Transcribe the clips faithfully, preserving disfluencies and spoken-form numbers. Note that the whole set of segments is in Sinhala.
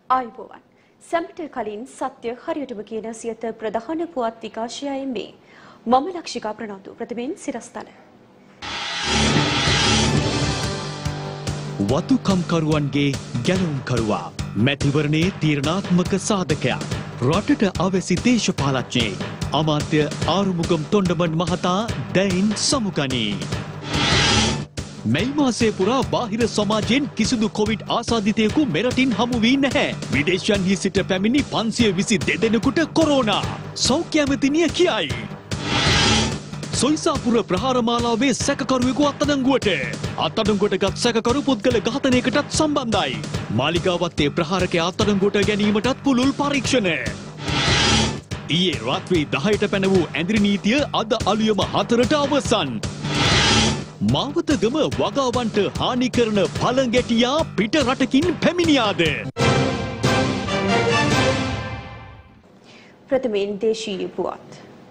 ආයුබෝවන්. සැමට කලින් සත්‍ය හරියටම කියන සියත ප්‍රධාන පුවත් විකාශයයි මේ. මම ලක්ෂිකා ප්‍රනාන්දු. ප්‍රථමයෙන් සිරස්තල. වතුකම්කරුවන්ගේ ගැලවුම්කරුවා මැතිවරණයේ තීරණාත්මක සාධකයක්. රටට අවැසි දේශපාලඥයෙක් අමාත්‍ය ආරුමුගම් තොණ්ඩමන් මහතා දැයින් සමුගනී. මැයි මාසයේ පුරා බාහිර සමාජයෙන් කිසිදු කොවිඩ් ආසාදිතයෙකු මෙරටින් හමු වී නැහැ. විදේශයන්හි සිට පැමිණි පන්සිය විසි දෙදෙනෙකුට කොරෝනා. සෞඛ්‍ය ඇමතිනිය කියයි. සොයිසාපුර ප්‍රහාරමාලාවේ සැකකරුවෙකු අත්අඩංගුවට. අත්අඩංගුවටගත් සැකකරු පුද්ගල ඝාතනයකටත් සම්බන්ධයි. මාලිගාවත්තේ ප්‍රහාරකයා අත්අඩංගුවට ගැනීමටත් පුළුල් පරීක්ෂණ. ඊයේ රාත්‍රී දහයට පැන වූ ඇඳිරි නීතිය අද අලුයම හතරට අවසන්. මාවතගම වගාවන්ට හානි කරන පළඟැටියා පිට රටකින් පැමිණියාද? ප්‍රථමයෙන් දේශීය පුවත්.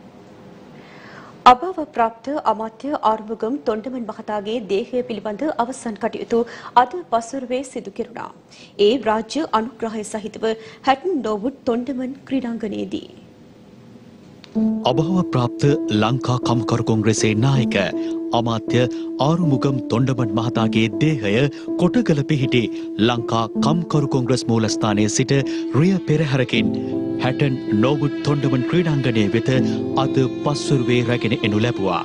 අභාව ප්‍රාප්ත අමාත්‍ය ආරුමුගම් තොණ්ඩමන් මහතාගේ දේහය පිළිබඳ අවසන් කටයුතු අද පසුරුවේ සිදු කෙරුණා. ඒ රාජ්‍ය අනුග්‍රහය සහිතව හැටන් නෝවුඩ් තොණ්ඩමන් ක්‍රීඩාංගණයේදී. අභාව ප්‍රාප්ත ලංකා කම්කරු කොංග්‍රසයේ නායක අමාත්‍ය ආරුමුගම් තොණ්ඩමන් මහතාගේ දේහය කොටගල පිහිටි ලංකා කම්කරු කොංග්‍රස් මූලස්ථානයේ සිට රිය පෙරහැරකින් හැටන් නෝවුඩ් තොණ්ඩමන් ක්‍රීඩාංගණය වෙත අද පස්වරුවේ රැගෙන එනු ලැබුවා.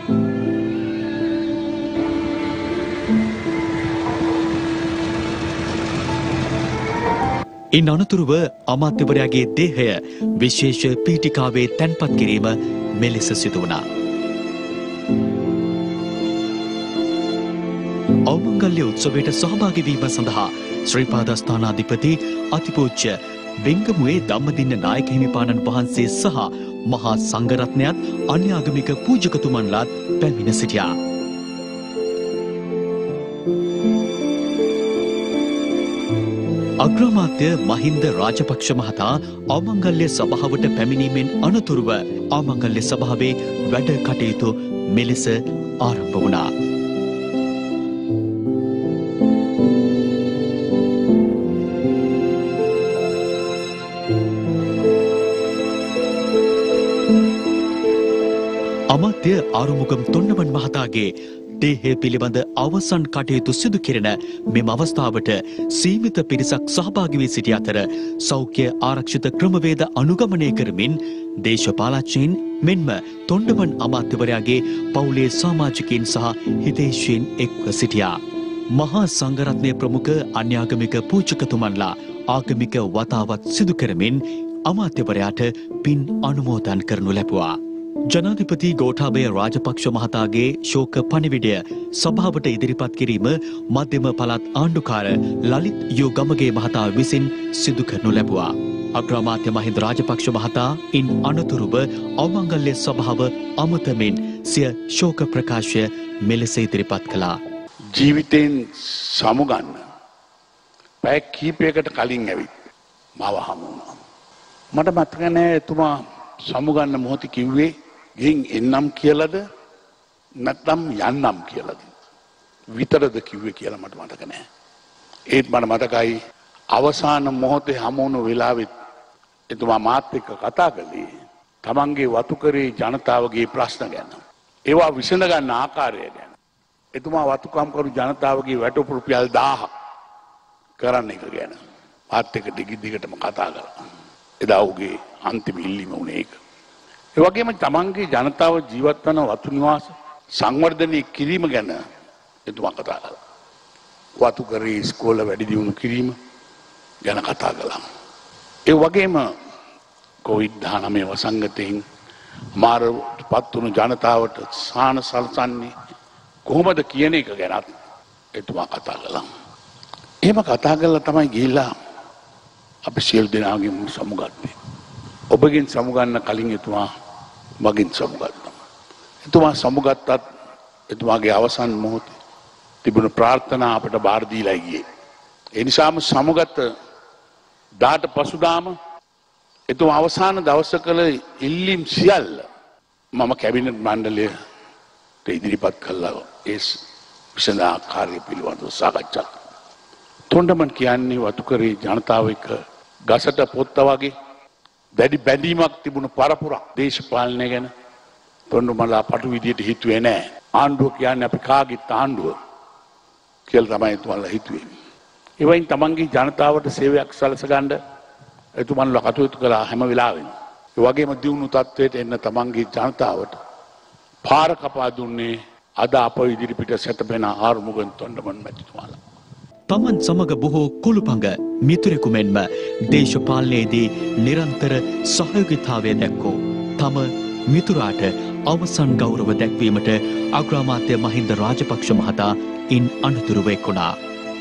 ඉන් අනතුරුව අමාත්‍යවරයාගේ දේහය විශේෂ පීඨිකාවේ තැන්පත් කිරීම මෙලෙස සිදු වුණා. අවමංගල්‍ය උත්සවයට සහභාගී වීම සඳහා ශ්‍රී පාදස්ථානාධිපති අතිපූජ්‍ය බෙංගමුවේ ධම්මදින්න නායක හිමිපාණන් වහන්සේ සහ මහා සංඝරත්නයත් අන්‍යාගමික පූජකතුමන්ලාත් පැමිණ සිටියා. අග්‍රාමාත්‍ය මහින්ද රාජපක්ෂ මහතා අවමංගල්‍ය සභාවට පැමිණීමෙන් අනතුරුව අවමංගල්‍ය සභාවේ වැඩ කටයුතු මෙලෙස ආරම්භ වුණා. අමාත්‍ය ආරුමුගම් තොණ්ඩමන් මහතාගේ දේහය පිළිබඳ අවසන් කටයුතු සිදු කෙරෙන මෙම අවස්ථාවට සීමිත පිරිසක් සහභාගී වී සිටි අතර සෞඛ්‍ය ආරක්ෂිත ක්‍රමවේද අනුගමනය කරමින් දේශපාලඥයින් මෙන්ම තොණ්ඩමන් අමාත්‍යවරයාගේ පවුලේ සමාජිකයින් සහ හිතේශීන් එක්ව සිටියා. මහා සංඝරත්නය ප්‍රමුඛ අන්‍යාගමික පූජකතුමන්ලා ආගමික වතාවත් සිදු කරමින් අමාත්‍යවරයාට පින් අනුමෝදන් කරනු ලැබුවා. ජනාධිපති ගෝඨාභය රාජපක්ෂ මහතාගේ ශෝක පණිවිඩය සභාවට ඉදිරිපත් කිරීම මධ්‍යම පළාත් ආණ්ඩුකාර ලලිත් යු ගමගේ මහතා විසින් සිදු කරනු ලැබුවා. අග්‍රාමාත්‍ය මහින්ද රාජපක්ෂ මහතා ඉන් අනතුරුව අවමංගල්‍ය සභාව අමතමින් සිය ශෝක ප්‍රකාශය මෙලෙස ඉදිරිපත් කළා. ජීවිතයෙන් සමුගන්න පැය කීපයකට කලින් ඇවිත් මාව හමු වුණා. මට මතක නැහැ එතුමා සමුගන්න මොහොතේ කිව්වේ ගෙන් එන්නම් කියලාද නැත්නම් යන්නම් කියලාද විතරද කිව්වේ කියලා මට මතක නැහැ. ඒත් මට මතකයි අවසාන මොහොතේ හමු වුණු වෙලාවෙත් එතුමා මාත් එක්ක කතා කළේ තමන්ගේ වතුකරේ ජනතාවගේ ප්‍රශ්න ගැන. ඒවා විසඳ ගන්න ආකාරය ගැන. එතුමා වතුකම්කරු ජනතාවගේ වැටුපු රුපියල් දහයක් කරන්න එක ගැන මාත් එක්ක දිග දිගටම කතා කළා. එදා උගේ අන්තිම ඉල්ලීම වුණේ ඒක. ඒ වගේම තමන්ගේ ජනතාව ජීවත් වන වතු නිවාස සංවර්ධනය කිරීම ගැන එතුමා කතා කළා. වතු කරේ ඉස්කෝල වැඩි දියුණු කිරීම ගැන කතා කළා. ඒ වගේම කොවිඩ් දහනවය වසංගතයෙන් මාරපත් වුණු ජනතාවට සාන සලසන්නේ කොහොමද කියන එක ගැනත් එතුමා කතා කළා. එහෙම කතා කරලා තමයි ගිහිල්ලා අපි සියලු දෙනාගෙන් සමුගත්තේ. ඔබගෙන් සමුගන්න කලින් එතුමා මගෙන් සමුගත්තා. එතුමා සමුගත්තත් එතුමාගේ අවසන් මොහොතේ තිබුණු ප්‍රාර්ථනා අපට බාර දීලා ගියේ. ඒ නිසාම සමුගත දාට පසුදාම එතුමා අවසාන දවස කළ ඉල්ලීම් සියල්ල මම කැබිනට් මණ්ඩලයට ඉදිරිපත් කළා. ඒ විසඳා කාර්ය පිළිබඳව සාකච්ඡා තොණ්ඩමන් කියන්නේ වතුකරේ ජනතාව එක්ක ගසට පොත්ත වගේ දැඩි බැඳීමක් තිබුණු පරපුරක් දේශපාලනය ගැන තොණ්ඩමන්ලා පටු විදියට හිතුවේ නෑ. ආණ්ඩුව කියන්නේ අපි කාගේත් ආණ්ඩුව කියලා තමයි එතුමන්ලා හිතුවේ. ඒ වයින් තමන්ගේ ජනතාවට සේවයක් සලසගන්න එතුමන්ලා කටයුතු කළා හැම වෙලාවෙම. ඒ වගේම දියුණු තත්වයට එන්න තමන්ගේ ජනතාවට පාර කපා දුන්නේ අද අප ඉදිරිපිට සැතපෙන ආරුමුගන් තොණ්ඩමන් මැතිතුමාලා. තමන් සමග බොහෝ කුළුපඟ මිතුරෙකු මෙන්ම දේශපාලනයේදී නිරන්තර සහයෝගීතාවය දැක්වූ තම මිතුරාට අවසන් ගෞරව දැක්වීමට අග්‍රාමාත්‍ය මහින්ද රාජපක්ෂ මහතා ඉන් අනතුරුව එක්වුණා.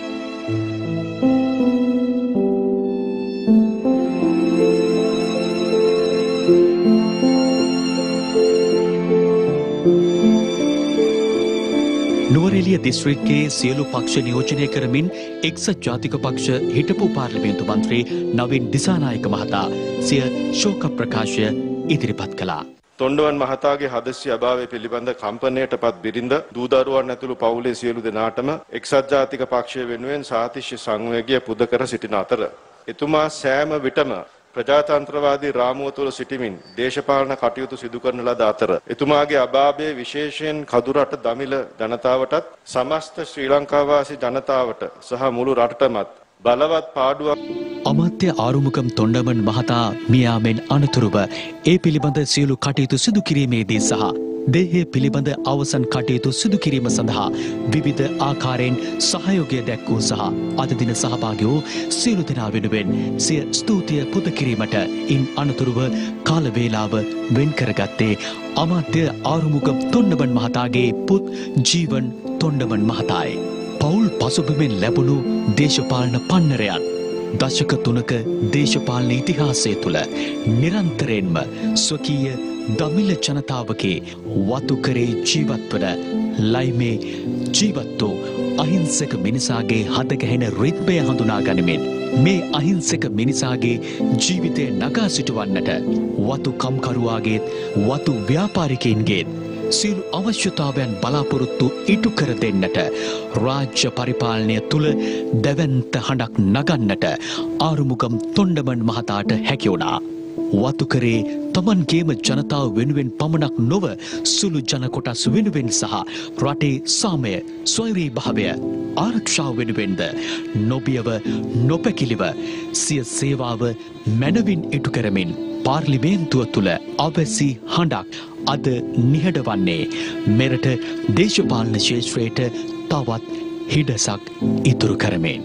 නුවරඑළිය දිස්ත්‍රික්කයේ සියලු පක්ෂ නියෝජනය කරමින් එක්සත් ජාතික පක්ෂ හිටපු පාර්ලිමේන්තු මන්ත්‍රී නවීන් දිසානායක මහතා සිය ශෝක ප්‍රකාශය ඉදිරිපත් කළා. තොණ්ඩමන් මහතාගේ හදිසි අභාවය පිළිබඳ කම්පනයටපත් බිරිඳ දූ දරුවන් ඇතුළු පවුලේ සියලු දෙනාටම එක්සත් ජාතික පක්ෂය වෙනුවෙන් සාතිශ්‍ය සංවේගය පුද කර සිටින අතර එතුමා සෑම විටම ප්‍රජාතන්ත්‍රවාදී රාමුව තුළ සිටිමින් දේශපාලන කටයුතු සිදු කරන ලද අතර එතුමාගේ අභාවය විශේෂයෙන් කදුරට දමිළ ජනතාවටත් සමස්ත ශ්‍රී ලංකාවාසී ජනතාවට සහ මුළු රටටමත් බලවත් පාඩුවක්. අමාත්‍ය ආරුමුගම් තොණ්ඩමන් මහතා මියාමෙන් අනතුරුව ඒ පිළිබඳ සියලු කටයුතු සිදු කිරීමේදී සහ දේහය පිළිබඳ අවසන් කටයුතු සිදු කිරීම සඳහා විවිධ ආකාරයෙන් සහයෝගය දැක්වූ සහ අද දින සහභාගී වූ සියලු දෙනා වෙනුවෙන් සිය ස්තුතිය පුද කිරීමට ඉන් අනතුරුව කාල වේලාව වෙන් කරගත්තේ අමාත්‍ය ආරුමුගම් තොණ්ඩමන් මහතාගේ පුත් ජීවන් තොණ්ඩමන් මහතායි. පවුල් පසුබිමෙන් ලැබුණු දේශපාලන පන්නරයන් දශක තුනක දේශපාලන ඉතිහාසය තුළ නිරන්තරයෙන්ම ස්වකීය දමිළ ජනතාවගේ වතුකරේ ජීවත්වන ලයිමේ ජීවත්වෝ අහිංසක මිනිසාගේ හදගැහෙන රිද්මය හඳුනා ගනිමින් මේ අහිංසක මිනිසාගේ ජීවිතය නගා සිටුවන්නට වතු කම්කරුවාගේත් වතු ව්‍යාපාරිකයින්ගේත් සියලු අවශ්‍යතාවයන් බලාපොරොත්තු ඉටු කර දෙන්නට රාජ්‍ය පරිපාලනය තුළ දැවැන්ත හඬක් නගන්නට ආරුමුගම් තොණ්ඩමන් මහතාට හැකි වුණා. වතුකරේ තමන්ගේම ජනතාව වෙනුවෙන් පමණක් නොව සුළු ජන කොටස් වෙනුවෙන් සහ රටේ සාමය ස්වෛරී භාවය ආරක්ෂාව වෙනුවෙන්ද නොබියව නොපැකිලිව සිය සේවාව මැනවින් ඉටු කරමින් පාර්ලිමේන්තුව තුළ අවැසි හඬක් අද නිහඬවන්නේ මෙරට දේශපාලන ශේෂ්ත්‍රයට තවත් හිඩසක් ඉතුරු කරමින්.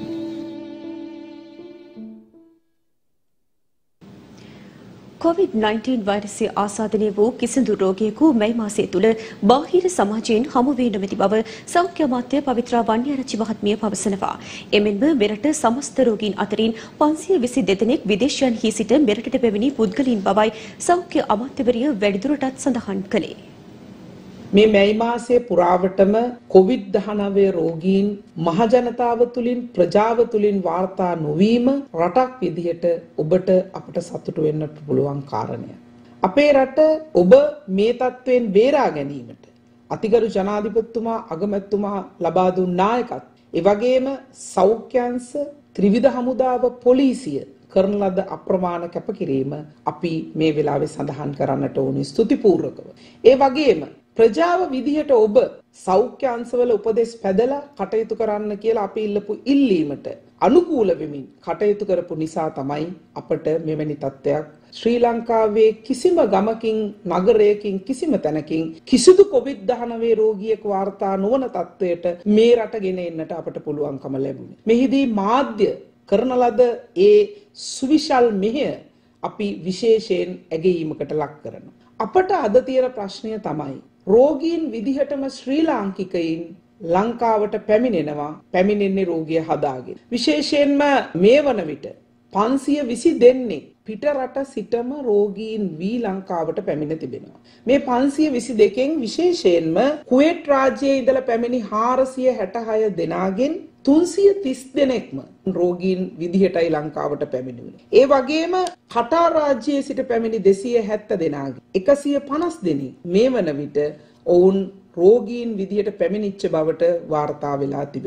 කොවිඩ් නයින්ටීන් වෛරසය ආසාදනය වූ කිසිදු රෝගියෙකු මැයි මාසය තුළ බාහිර සමාජයෙන් හමු වී නොමැති බව සෞඛ්‍ය අමාත්‍ය පවිත්‍රා වන්නියාරච්චි මහත්මිය පවසනවා. එමෙන්ම මෙරට සමස්ත රෝගීන් අතරින් පන්සිය විසි දෙදෙනෙක් විදේශයන්හි සිට මෙරටට පැමිණි පුද්ගලයන් බවයි සෞඛ්‍ය අමාත්‍යවරිය වැඩිදුරටත් සඳහන් කළේ. මේ මැයි මාසයේ පුරාවටම කොවිඩ් දහනවය රෝගීන් මහජනතාව තුලින් ප්‍රජාව තුලින් වාර්තා නොවීම රටක් විදිහට ඔබට අපට සතුටු වෙන්නට පුළුවන් කාරණයක්. අපේ රට ඔබ මේ තත්වයෙන් බේරා ගැනීමට අතිගරු ජනාධිපතිතුමා අගමැතිතුමා ලබා දුන් නායකත්වය, ඒ වගේම සෞඛ්‍ය අංශ, ත්‍රිවිධ හමුදාව, පොලිසිය කරන ලද අප්‍රමාණ කැපකිරීම අපි මේ වෙලාවේ සඳහන් කරන්නට ඕනේ ස්තුතිපූර්වකව. ඒ වගේම ප්‍රජාව විදිහට ඔබ සෞඛ්‍ය අංශවල උපදෙස් පැදලා කටයුතු කරන්න කියලා අපි ඉල්ලපු ඉල්ලීමට අනුකූල වෙමින් කටයුතු කරපු නිසා තමයි අපට මෙවැනි තත්ත්වයක් ශ්‍රී ලංකාවේ කිසිම ගමකින් නගරයකින් කිසිම තැනකින් කිසිදු කොවිඩ් දහනවය රෝගියෙක් වාර්තා නොවන තත්ත්වයට මේ රට ගෙන එන්නට අපට පුළුවන්කම ලැබුණේ. මෙහිදී මාධ්‍ය කරන ලද ඒ සුවිශාල මෙහෙය අපි විශේෂයෙන් ඇගීමකට ලක් කරනවා. අපට අද තියෙන ප්‍රශ්නය තමයි රෝගීන් විදිහටම ශ්‍රී ලාංකිකයින් ලංකාවට පැමිණෙනවා, පැමිණෙන්නේ රෝගිය හදාගෙන. විශේෂයෙන්ම මේ වන විට පන්සිය විසි දෙනෙක් පිට රට සිටම රෝගීන් වී ලංකාවට පැමිණ තිබෙනවා. මේ පන්සිය විසි දෙකෙන් විශේෂයෙන්ම කුවේට් රාජ්‍යයේ ඉඳලා පැමිණි හාරසිය හැටහය දෙනාගෙන් තුන්සිය තිස් දෙනෙක්ම රෝගීන් විදිහටයි ලංකාවට පැමිණුනේ. ඒ වගේම කටාර් රාජ්‍යයේ සිට පැමිණි දෙසිය හැත්තෑ දෙනාගෙන් එකසිය පනස් දෙනෙක් මේ වන විට ඔවුන් රෝගීන් විදිහට පැමිණිච්ච බවට වාර්තා වෙලා තිබෙනවා.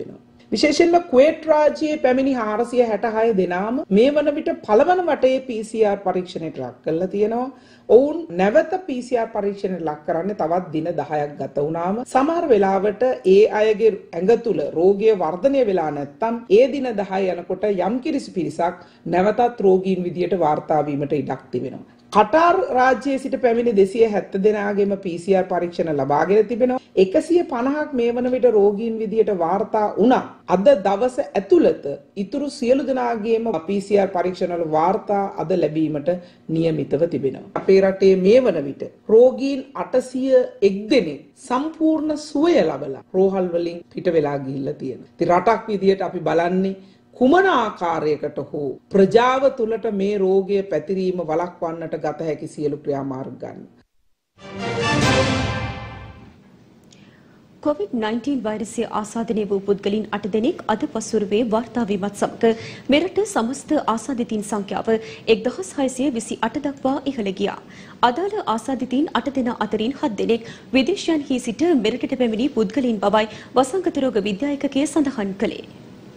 විශේෂයෙන්ම කුවේට් රාජ්‍යයේ පැමිණි හාරසිය හැටහය දෙනාම මේ වන විට පළවන වටේ පී සී ආර් පරීක්ෂණයට ලක් කරලා තියෙනවා. ඔවුන් නැවත පී සී ආර් පරීක්ෂණයට ලක් කරන්නේ තවත් දින දහයක් ගත වුණාම සමහර වෙලාවට ඒ අයගේ ඇඟ තුල රෝගය වර්ධනය වෙලා නැත්නම් ඒ දින දහය යනකොට යම් කිසි පිරිසක් නැවතත් රෝගීන් විදියට වාර්තා වීමට ඉඩක් තිබෙනවා. කටාර් රාජ්‍යයේ සිට පැමිණි දෙසිය හැත්තෑ දෙනාගේම පී සී ආර් පරීක්ෂණ ලබාගෙන තිබෙනවා. එකසිය පනහක් මේ වන විට රෝගීන් විදියට වාර්තා වුණා. අද දවස ඇතුළත ඉතුරු සියලු දෙනාගේම පී සී ආර් පරීක්ෂණ වල වාර්තා අද ලැබීමට නියමිතව තිබෙනවා. අපේ රටේ මේ වන විට රෝගීන් අටසිය එක් දෙනෙක් සම්පූර්ණ සුවය ලබලා රෝහල් වලින් පිට වෙලා ගිහිල්ලා තියෙනවා. ඉතින් රටක් විදියට අපි බලන්නේ කුමන ආකාරයකට හෝ ප්‍රජාව තුළට මේ රෝගය පැතිරීම වළක්වන්නට ගත හැකි සියලු ක්‍රියාමාර්ග ගන්න. කොවිඩ් නයින්ටීන් වෛරසය ආසාදනය වූ පුද්ගලින් අට දෙනෙක් අද පසුරුවේ වාර්තා වීමත් සමග මෙරට සමස්ත ආසාදිතයින් සංඛ්‍යාව එක්දහස් හයසිය විසි අට දක්වා ඉහළ ගියා. අදාළ ආසාදිතයින් අට දෙනා අතරින් හත් දෙනෙක් විදේශයන්හි සිට මෙරටට පැමිණි පුද්ගලයින් බවයි වසංගත රෝග විද්‍යායකකය සඳහන් කළේ.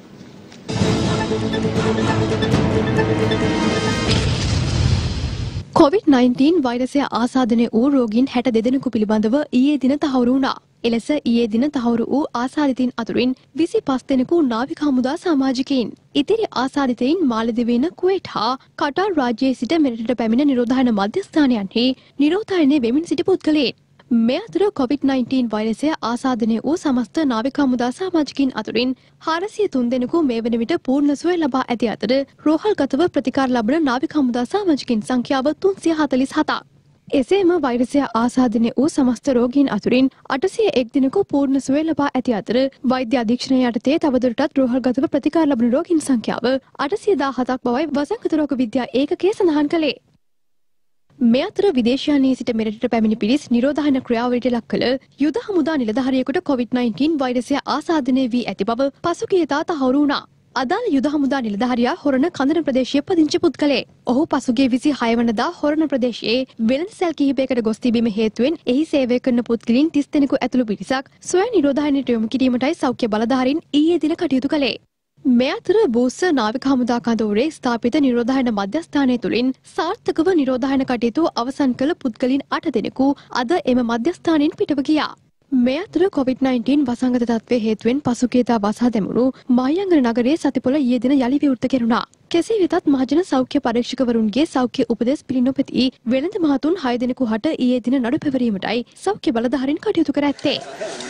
කොවිඩ් නයින්ටීන් වෛරසය ආසාදනය වූ රෝගීන් හැට දෙදෙනෙකු පිළිබඳව ඊයේ දින තහවුරු වුණා. එලෙස ඊයේ දින තහවුරු වූ ආසාදිතයින් අතුරින් විසි පහ දෙනෙකු නාවික හමුදා සමාජිකයින්. ඉතිරි ආසාදිතයින් මාලදිවයින කුවේට් හා කටාර් රාජ්‍යයේ සිට මෙරටට පැමිණ නිරෝධායන මධ්‍යස්ථානයන්හි නිරෝධායනය වෙමින් සිටි පුද්ගලයින්. මේ අතර කොවිඩ් නයින්ටීන් වෛරසය ආසාදනය වූ සමස්ත නාවික හමුදා සමාජිකින් අතුරින් හාරසිය තුන් දෙනෙකු මේ වන විට පූර්ණ සුවය ලබා ඇති අතර රෝහල්ගතව ප්‍රතිකාර ලබන නාවික හමුදා සමාජිකින් සංඛ්‍යාව තුන්සිය හතළිස් හතක්. එසේම වෛරසය ආසාදනය වූ සමස්ත රෝගීන් අතුරින් අටසිය එක් දෙනෙකු පූර්ණ සුවය ලබා ඇති අතර වෛද්‍ය අධීක්ෂණය යටතේ තවදුරටත් රෝහල්ගතව ප්‍රතිකාර ලබන රෝගීන් සංඛ්‍යාව අටසිය දාහතක් බවයි වසංගත රෝග විද්‍යා ඒකකය සඳහන් කළේ. මේ අතර විදේශයන්හි සිට මෙරටට පැමිණි පිරිස් නිරෝධායන ක්‍රියාවලියට ලක් කළ යුද හමුදා නිලධාරියෙකුට කොවිඩ් නයින්ටීන් වෛරසය ආසාදනය වී ඇති බව පසුගියදා තහවුරු වුණා. අදාළ යුද හමුදා නිලධාරියා හොරණ කඳන ප්‍රදේශයේ පදිංචි පුද්ගලයෙක්. ඔහු පසුගිය විසිහය වනදා හොරණ ප්‍රදේශයේ වෙළඳ සැල් කිහිපයකට ගොස් තිබීම හේතුවෙන් එහි සේවය කරන පුද්ගලයන් තිස් දෙනෙකු ඇතුළු පිරිසක් සොයා නිරෝධායනයට යොමු කිරීමටයි සෞඛ්‍ය බලධාරීන් ඊයේ දින කටයුතු කළේ. මේ අතර බූස්ස නාවික හමුදා කඳවුරේ ස්ථාපිත නිරෝධායන මධ්‍යස්ථානය තුළින් සාර්ථකව නිරෝධායන කටයුතු අවසන් කළ පුද්ගලින් අට දෙනෙකු අද එම මධ්‍යස්ථානයෙන් පිටව ගියා. මේ අතර කොවිඩ් නයින්ටීන් වසංගත තත්ත්වය හේතුවෙන් පසුගියදා වසා දැමුණු මහියංගන නගරයේ සතිපොළ ඊයේ දින යලි විවෘත කෙරුණා. කෙසේ වෙතත් මහජන සෞඛ්‍ය පරීක්ෂකවරුන්ගේ සෞඛ්‍ය උපදෙස් පිළි නොපැති වෙළඳ මහතුන් හය දෙනෙකු හට ඊයේ දින නඩු පැවරීමටයි සෞඛ්‍ය බලධාරීන් කටයුතු කර ඇත්තේ.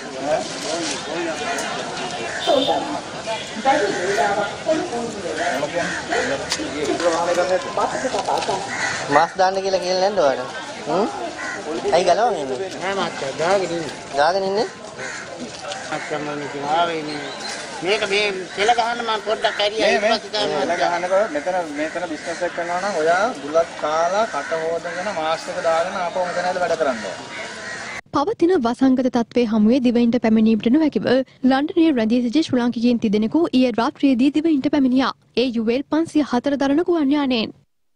මාස් දාන්න කියලා කියලා නැද්ද ඔයාලට? හ්ම්? ඇයි ගලවගෙන ඉන්නේ? නෑ මාත්‍යා දාගෙන ඉන්නේ. දාගෙන ඉන්නේ? අක්කම නිකාවේ නේ. මේක මේ තෙල ගහන්න මම පොඩ්ඩක් ඇරියා ඊපස්සේ තමයි තෙල ගහනකොට මෙතන මෙතන බිස්නස් එක කරනවා නම් ඔයා බුලත් කාලා කට හොදගෙන මාස් එක දාගෙන ආපහු මෙතන ඇද වැඩ කරන්න ඕන. පවතින වසංගත තත්ත්වයේ හමුවේ දිවයින්ට පැමිණීමට නොහැකිව ලන්ඩනයේ රැඳී සිටි ශ්‍රී ලාංකිකයින් තිදෙනෙකු ඊයේ රාත්‍රියේදී දිවයින්ට පැමිණියා. ඒ යුඑල් පන්සිය හතර දරන ගුවන් යානයෙන්.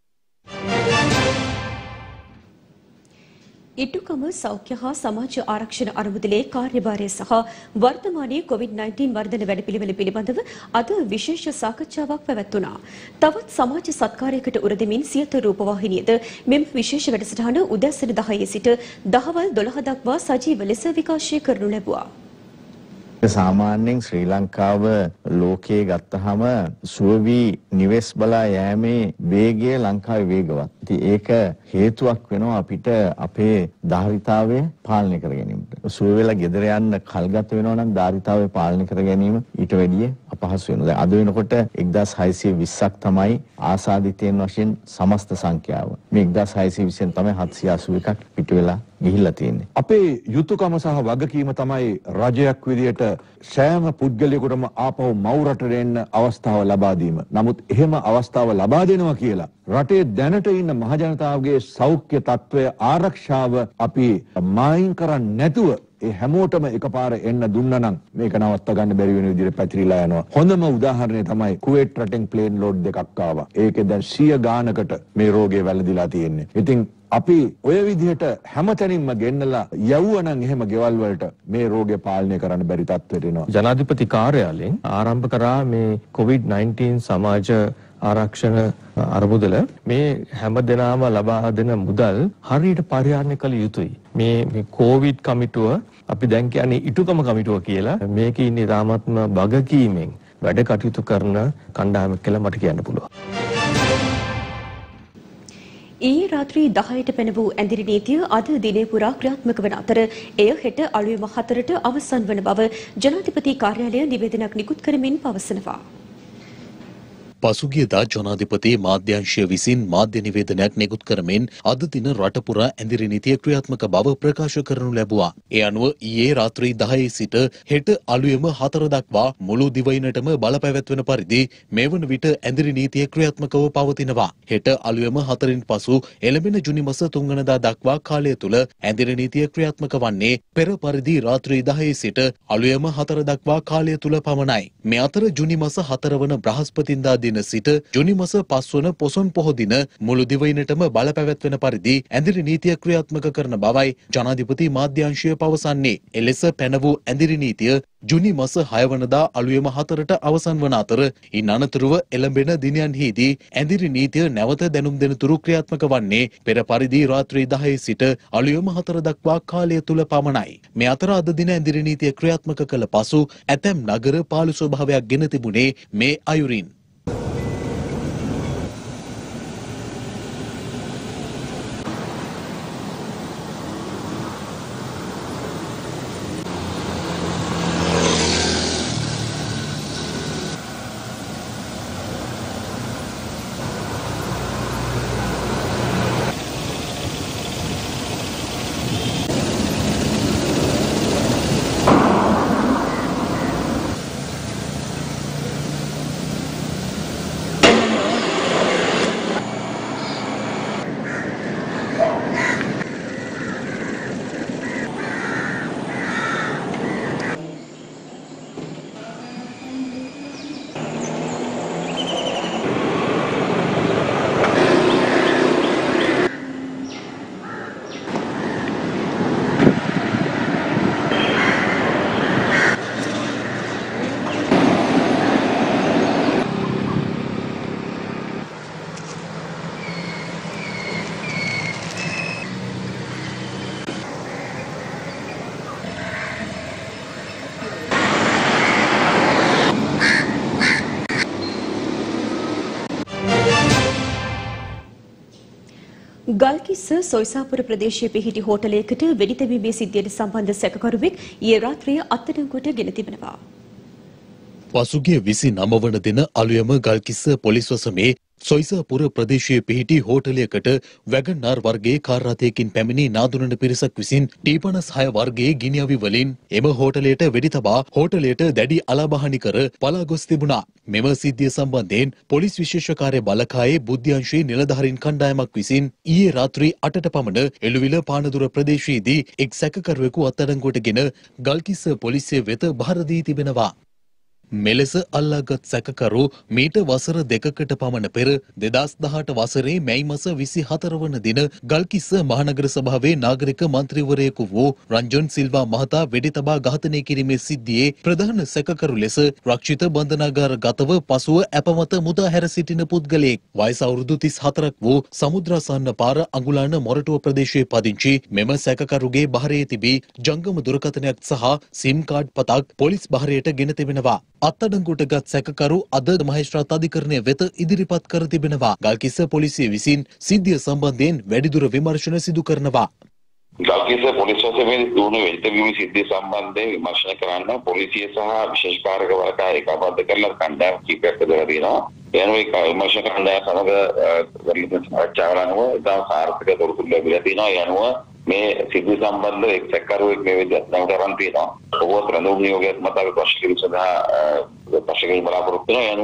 ඉටුකම සෞඛ්‍ය හා සමාජ ආරක්ෂණ අරමුදලේ කාර්යභාරය සහ වර්තමානයේ කොවිඩ් නයින්ටීන් වර්ධන වැඩපිළිවෙල පිළිබඳව අද විශේෂ සාකච්ඡාවක් පැවැත්වුණා. තවත් සමාජ සත්කාරයකට උරදෙමින් සියත රූපවාහිනියද මෙම විශේෂ වැඩසටහන උදැසන දහයේ සිට දහවල් දොළහ දක්වා සජීව ලෙස විකාශය කරනු ලැබුවා. සාමාන්‍යයෙන් ශ්‍රී ලංකාව ලෝකයේ ගත්තහම සුවවි නිවෙස් බලා යෑමේ වේගය ලංකාවේ වේගවත්. ඉතින් ඒක හේතුවක් වෙනවා අපිට අපේ ධාරිතාවය පාලනය කර ගැනීමට. සුව වෙලා ගෙදර යන්න කල්ගත වෙනවා නම් ධාරිතාවය පාලනය කර ගැනීම ඊට වැඩිය අපහසු වෙනවා. දැන් අද වෙනකොට එක්දාස් හයසිය විස්සක් තමයි ආසාදිතයන් වශයෙන් සමස්ත සංඛ්‍යාව. මේ එක්දාස් හයසිය විස්සෙන් තමයි හත්සිය අසූ එකක් පිට වෙලා ගිහිල්ලා තියෙන්නේ. අපේ යුතුයකම සහ වගකීම තමයි රජයක් විදියට සෑම පුද්ගලයෙකුටම ආපහු මව් රටට එන්න අවස්ථාව ලබා දීම. නමුත් එහෙම අවස්ථාව ලබා දෙනවා කියලා රටේ දැනට ඉන්න මහජනතාවගේ සෞඛ්‍ය තත්ත්වය ආරක්ෂාව අපි මායින් කරන්නේ නැතුව ඒ හැමෝටම එකපාර එන්න දුන්නා නම් මේක නවත්ත ගන්න බැරි වෙන විදිහට පැතිරිලා යනවා. හොඳම උදාහරණය තමයි කුවේට් රටෙන් ප්ලේන් ලෝඩ් දෙකක් ආවා. ඒකේ දැන් සිය ගානකට මේ රෝගය වැළඳිලා තියෙන්නේ. ඉතින් අපි ඔය විදිහට හැමතැනින්ම ගෙන්නලා යවුවනම් එහෙම ගෙවල් වලට මේ රෝගය පාලනය කරන්න බැරි තත්ත්වයට එනවා. ජනාධිපති කාර්යාලයෙන් ආරම්භ කරා මේ කොවිඩ් නයින්ටීන් සමාජ ආරක්ෂණ අරමුදල මේ හැම දෙනාම ලබා දෙන මුදල් හරියට පරිහරණය කළ යුතුයි. මේ මේ කොවිඩ් කමිටුව අපි දැන් කියන්නේ ඉටුකම කමිටුව කියලා. මේකේ ඉන්නේ තාමත්ම වගකීමෙන් වැඩ කටයුතු කරන කණ්ඩායමක් කියලා මට කියන්න පුළුවන්. ඊයේ රාත්‍රී දහයට පැන වූ ඇඳිරි නීතිය අද දිනේ පුරා ක්‍රියාත්මක වන අතර එය හෙට අලුයම හතරට අවසන් වන බව ජනාධිපති කාර්යාලය නිවේදනයක් නිකුත් කරමින් පවසනවා. පසුගියදා ජනාධිපති මාධ්‍යංශය විසින් මාධ්‍ය නිවේදනයක් නිකුත් කරමින් අද දින රට පුරා ඇඳිරි නීතිය ක්‍රියාත්මක බව ප්‍රකාශ කරනු ලැබුවා. ඒ අනුව ඊයේ රාත්‍රී දහයේ සිට හෙට අලුයම හතර දක්වා මුළු දිවයිනටම බලපැවැත්වෙන පරිදි මේ වන විට ඇඳිරි නීතිය ක්‍රියාත්මකව පවතිනවා. හෙට අලුයම හතරින් පසු එළඹෙන ජුනි මාස තුන් වෙනිදා දක්වා කාලය තුල ඇඳිරි නීතිය ක්‍රියාත්මක වන්නේ පෙර පරිදි රාත්‍රී දහයේ සිට අලුයම හතර දක්වා කාලය තුල පමණයි. මේ අතර ජුනි මාස හතර වන බ්‍රහස්පතින්දා දින සිට ජුනි මාස පහ වන පොසොන් පොහෝ දින මුළු දිවයිනටම බලපැවැත්වෙන පරිදි ඇඳිරි නීතිය ක්‍රියාත්මක කරන බවයි ජනාධිපති මාධ්‍යාංශය පවසන්නේ. එලෙස පැන වූ ඇඳිරි නීතිය ජුනි මාස හය වනදා අලුයම හතරට අවසන් වන අතර ඉන් අනතුරුව එළඹෙන දිනයන්හිදී ඇඳිරි නීතිය නැවත දැනුම් දෙනතුරු ක්‍රියාත්මක වන්නේ පෙර පරිදි රාත්‍රී දහයේ සිට අලුයම හතර දක්වා කාලය තුල පමණයි. මේ අතර අද දින ඇඳිරි නීතිය ක්‍රියාත්මක කළ පසු ඇතැම් නගර පාලු ස්වභාවයක් ගෙන තිබුණේ මේ අයුරින්. ගල්කිස්ස සොයිසාපුර ප්‍රදේශයේ පිහිටි හෝටලයකට වෙඩි තැබීමේ සිද්ධියට සම්බන්ධ සැකකරුවෙක් ඊයේ රාත්‍රිය අත්අඩංගුවට ගෙන තිබෙනවා. පසුගිය විසිනව වන දින අලුයම ගල්කිස්ස පොලිස් වසමේ සොයිසාපුර ප්‍රදේශයේ පිහිටි හෝටලයකට වැගන්නාර් වර්ගයේ කාර් රථයකින් පැමිණි නාදුනන පිරිසක් විසින් ටී පනස් හය වර්ගයේ ගිනි අවි වලින් එම හෝටලයට වෙඩි තබා හෝටලයට දැඩි අලාබහනි කර පලා ගොස් තිබුණා. මෙම සිද්ධිය සම්බන්ධයෙන් පොලිස් විශේෂ කාර්ය බලකායේ බුද්ධ්‍යංශයේ නිලධාරීන් කණ්ඩායමක් විසින් ඊයේ රාත්‍රී අටට පමණ එළුවිල පානදුර ප්‍රදේශයේදී එක් සැකකරුවෙකු අත්අඩංගුවට ගෙන ගල්කිස්ස පොලිසිය වෙත බහර දී තිබෙනවා. මෙලෙස අල්ලාගත් සැකකරු මීට වසර දෙකකට පමණ පෙර දෙදහස් දහඅට වසරේ මැයි මාස විසිහතර වන දින ගල්කිස්ස මහනගර සභාවේ නාගරික මන්ත්‍රීවරයෙකු වූ රංජන් සිල්වා මහතා වෙඩි තබා ඝාතනය කිරීමේ සිද්ධියේ ප්‍රධාන සැකකරු ලෙස රක්ෂිත බන්ධනාගාරගතව පසුව ඇපමත මුදා හැර සිටින පුද්ගලයෙක්. වයස අවුරුදු තිස් හතරක් වූ සමුද්‍රාසන්න පාර අඟුලාන මොරටුව ප්‍රදේශයේ පදිංචි මෙම සැකකරුගේ බහරේ තිබී ජංගම දුරකථනයක් සහ සිම් කාඩ් පතක් පොලිස් බහරයට ගෙන තිබෙනවා. අත්අඩංගුවට ගත් සැකකරු අද මහේස්ත්‍රාත් අධිකරණය වෙත ඉදිරිපත් කර තිබෙනවා. ගල්කිස්ස පොලිසිය විසින් සිද්ධිය සම්බන්ධයෙන් වැඩිදුර විමර්ශන සිදු කරනවා. ගල්කිස්ස පොලිස් වසමේ දුණු වෙඩිතැබීම සිද්ධිය සම්බන්ධයෙන් විමර්ශන කරන්න පොලිසිය සහ විශේෂ කාර්යක බලකාය ඒකාබද්ධ කරලා කණ්ඩායම් කිහිපයක් හදලා තියෙනවා. එනවා ඒක විමර්ශන කණ්ඩායම සමග වරින් සාකච්ඡා කරනවා. ඉතා සාර්ථක තොරතුරු ලැබිලා තියෙනවා. ඒ අනුව මේ සිද්ධිය සම්බන්ධව එක් සැකකරුවෙක් මේ විදිහට නවතරන් තියෙනවා. ඔබ රැඳවුම් නියෝගයක් මත ප්‍රශ්න කිරීම සඳහා ප්‍රශ්න කිරීම බලාපොරොත්තු වෙනවා. ඒ අනුව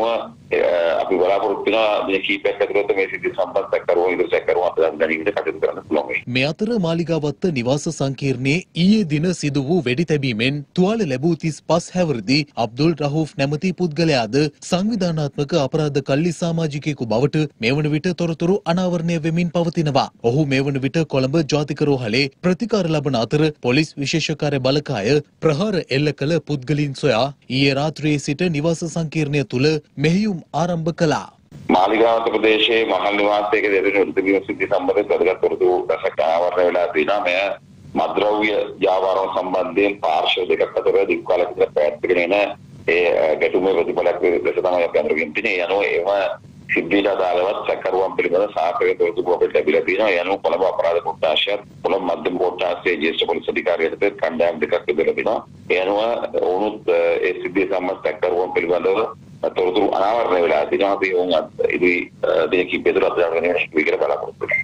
අපි බලාපොරොත්තු වෙනවා මේ කීපයක් ඇතුළත මේ සිද්ධි සම්බන්ධ සැකකරුවෝ ඉදිරි සැකකරුවෝ අතර ගැනීමට කටයුතු කරන්න පුළුවන් වෙයි. මේ අතර මාලිගාවත්ත නිවාස සංකීර්ණයේ ඊයේ දින සිදු වූ වෙඩි තැබීමෙන් තුවාල ලැබූ තිස් පහ හැවිරිදි අබ්දුල් රහූෆ් නැමැති පුද්ගලයාද සංවිධානාත්මක අපරාධ කල්ලි සමාජිකයෙකු බවට මේ වන විට තොරතුරු අනාවරණය වෙමින් පවතිනවා. ඔහු මේ වන විට කොළඹ ජාතික රෝහලේ ප්‍රතිකාර ලබන අතර පොලිස් විශේෂ කාර්ය බලකාය ප්‍රහාර එල්ල කළ පුද්ගලින් සොයා ඊයේ රාත්‍රියේ සිට නිවාස සංකීර්ණය තුල මෙහෙයුම් ආරම්භ කළා. මාලිගාවත ප්‍රදේශයේ මහල් නිවාසයක දෙවියන් උද්දීපන සිද්ධි සම්බන්ධ වැදගත් තොරතුරු රසක් අනාවරණය වෙලා තිනවා. මෙය මද්ද්‍රව්‍ය ව්‍යාපාරව සම්බන්ධයෙන් පාර්ශ්ව දෙකක් අතර දික්කලක පැවැත්ගෙන එන ඒ ගැටුමේ ප්‍රතිඵලයක් ලෙස තමයි අපි අඳුරගෙන තින්නේ. ඒ අනුව ඒව සිද්ධියට අදාළවත් සැකකරුවන් පිළිබඳ සාකච්ඡා තොරතුරු අපිට ලැබිලා තියෙනවා. ඒ අනුව කොළඹ අපරාධ කොට්ටාශයත් කොළඹ මධ්‍යම කොට්ටාශයේ ජ්‍යෙෂ්ඨ පොලිස් අධිකාරියට කණ්ඩායම් දෙකක් බෙදලා තිනවා. ඒ අනුව වුණුත් ඒ සිද්ධිය සම්බන්ධ සැකකරුවන් පිළිබඳව තොරතුරු අනාවරණය වෙලා තිනවා. අපි උන් ඉදිරි දින කිහිපය තුළ අත්දැකීම් ගැනීම විකර බලාපොරොත්තු වෙනවා.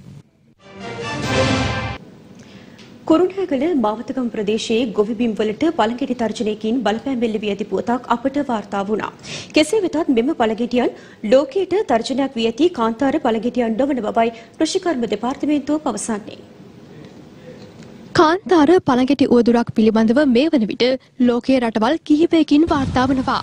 කුරුණෑගල මාවතගම ප්‍රදේශයේ ගොවිබිම් වලට පළඟැටි තර්ජනයකින් බලපෑම් එල්ල වී ඇති පුවතක් අපට වාර්තා වුණා. කෙසේ වෙතත් මෙම පළඟැටියන් ලෝකයට තර්ජනයක් වී ඇති කාන්තාර පළඟැටියන් නොවන බවයි කෘෂිකර්ම දෙපාර්තමේන්තුව පවසන්නේ. කාන්තාර පළඟැටි උවදුරක් පිළිබඳව මේ වන විට ලෝකයේ රටවල් කිහිපයකින් වාර්තා වනවා.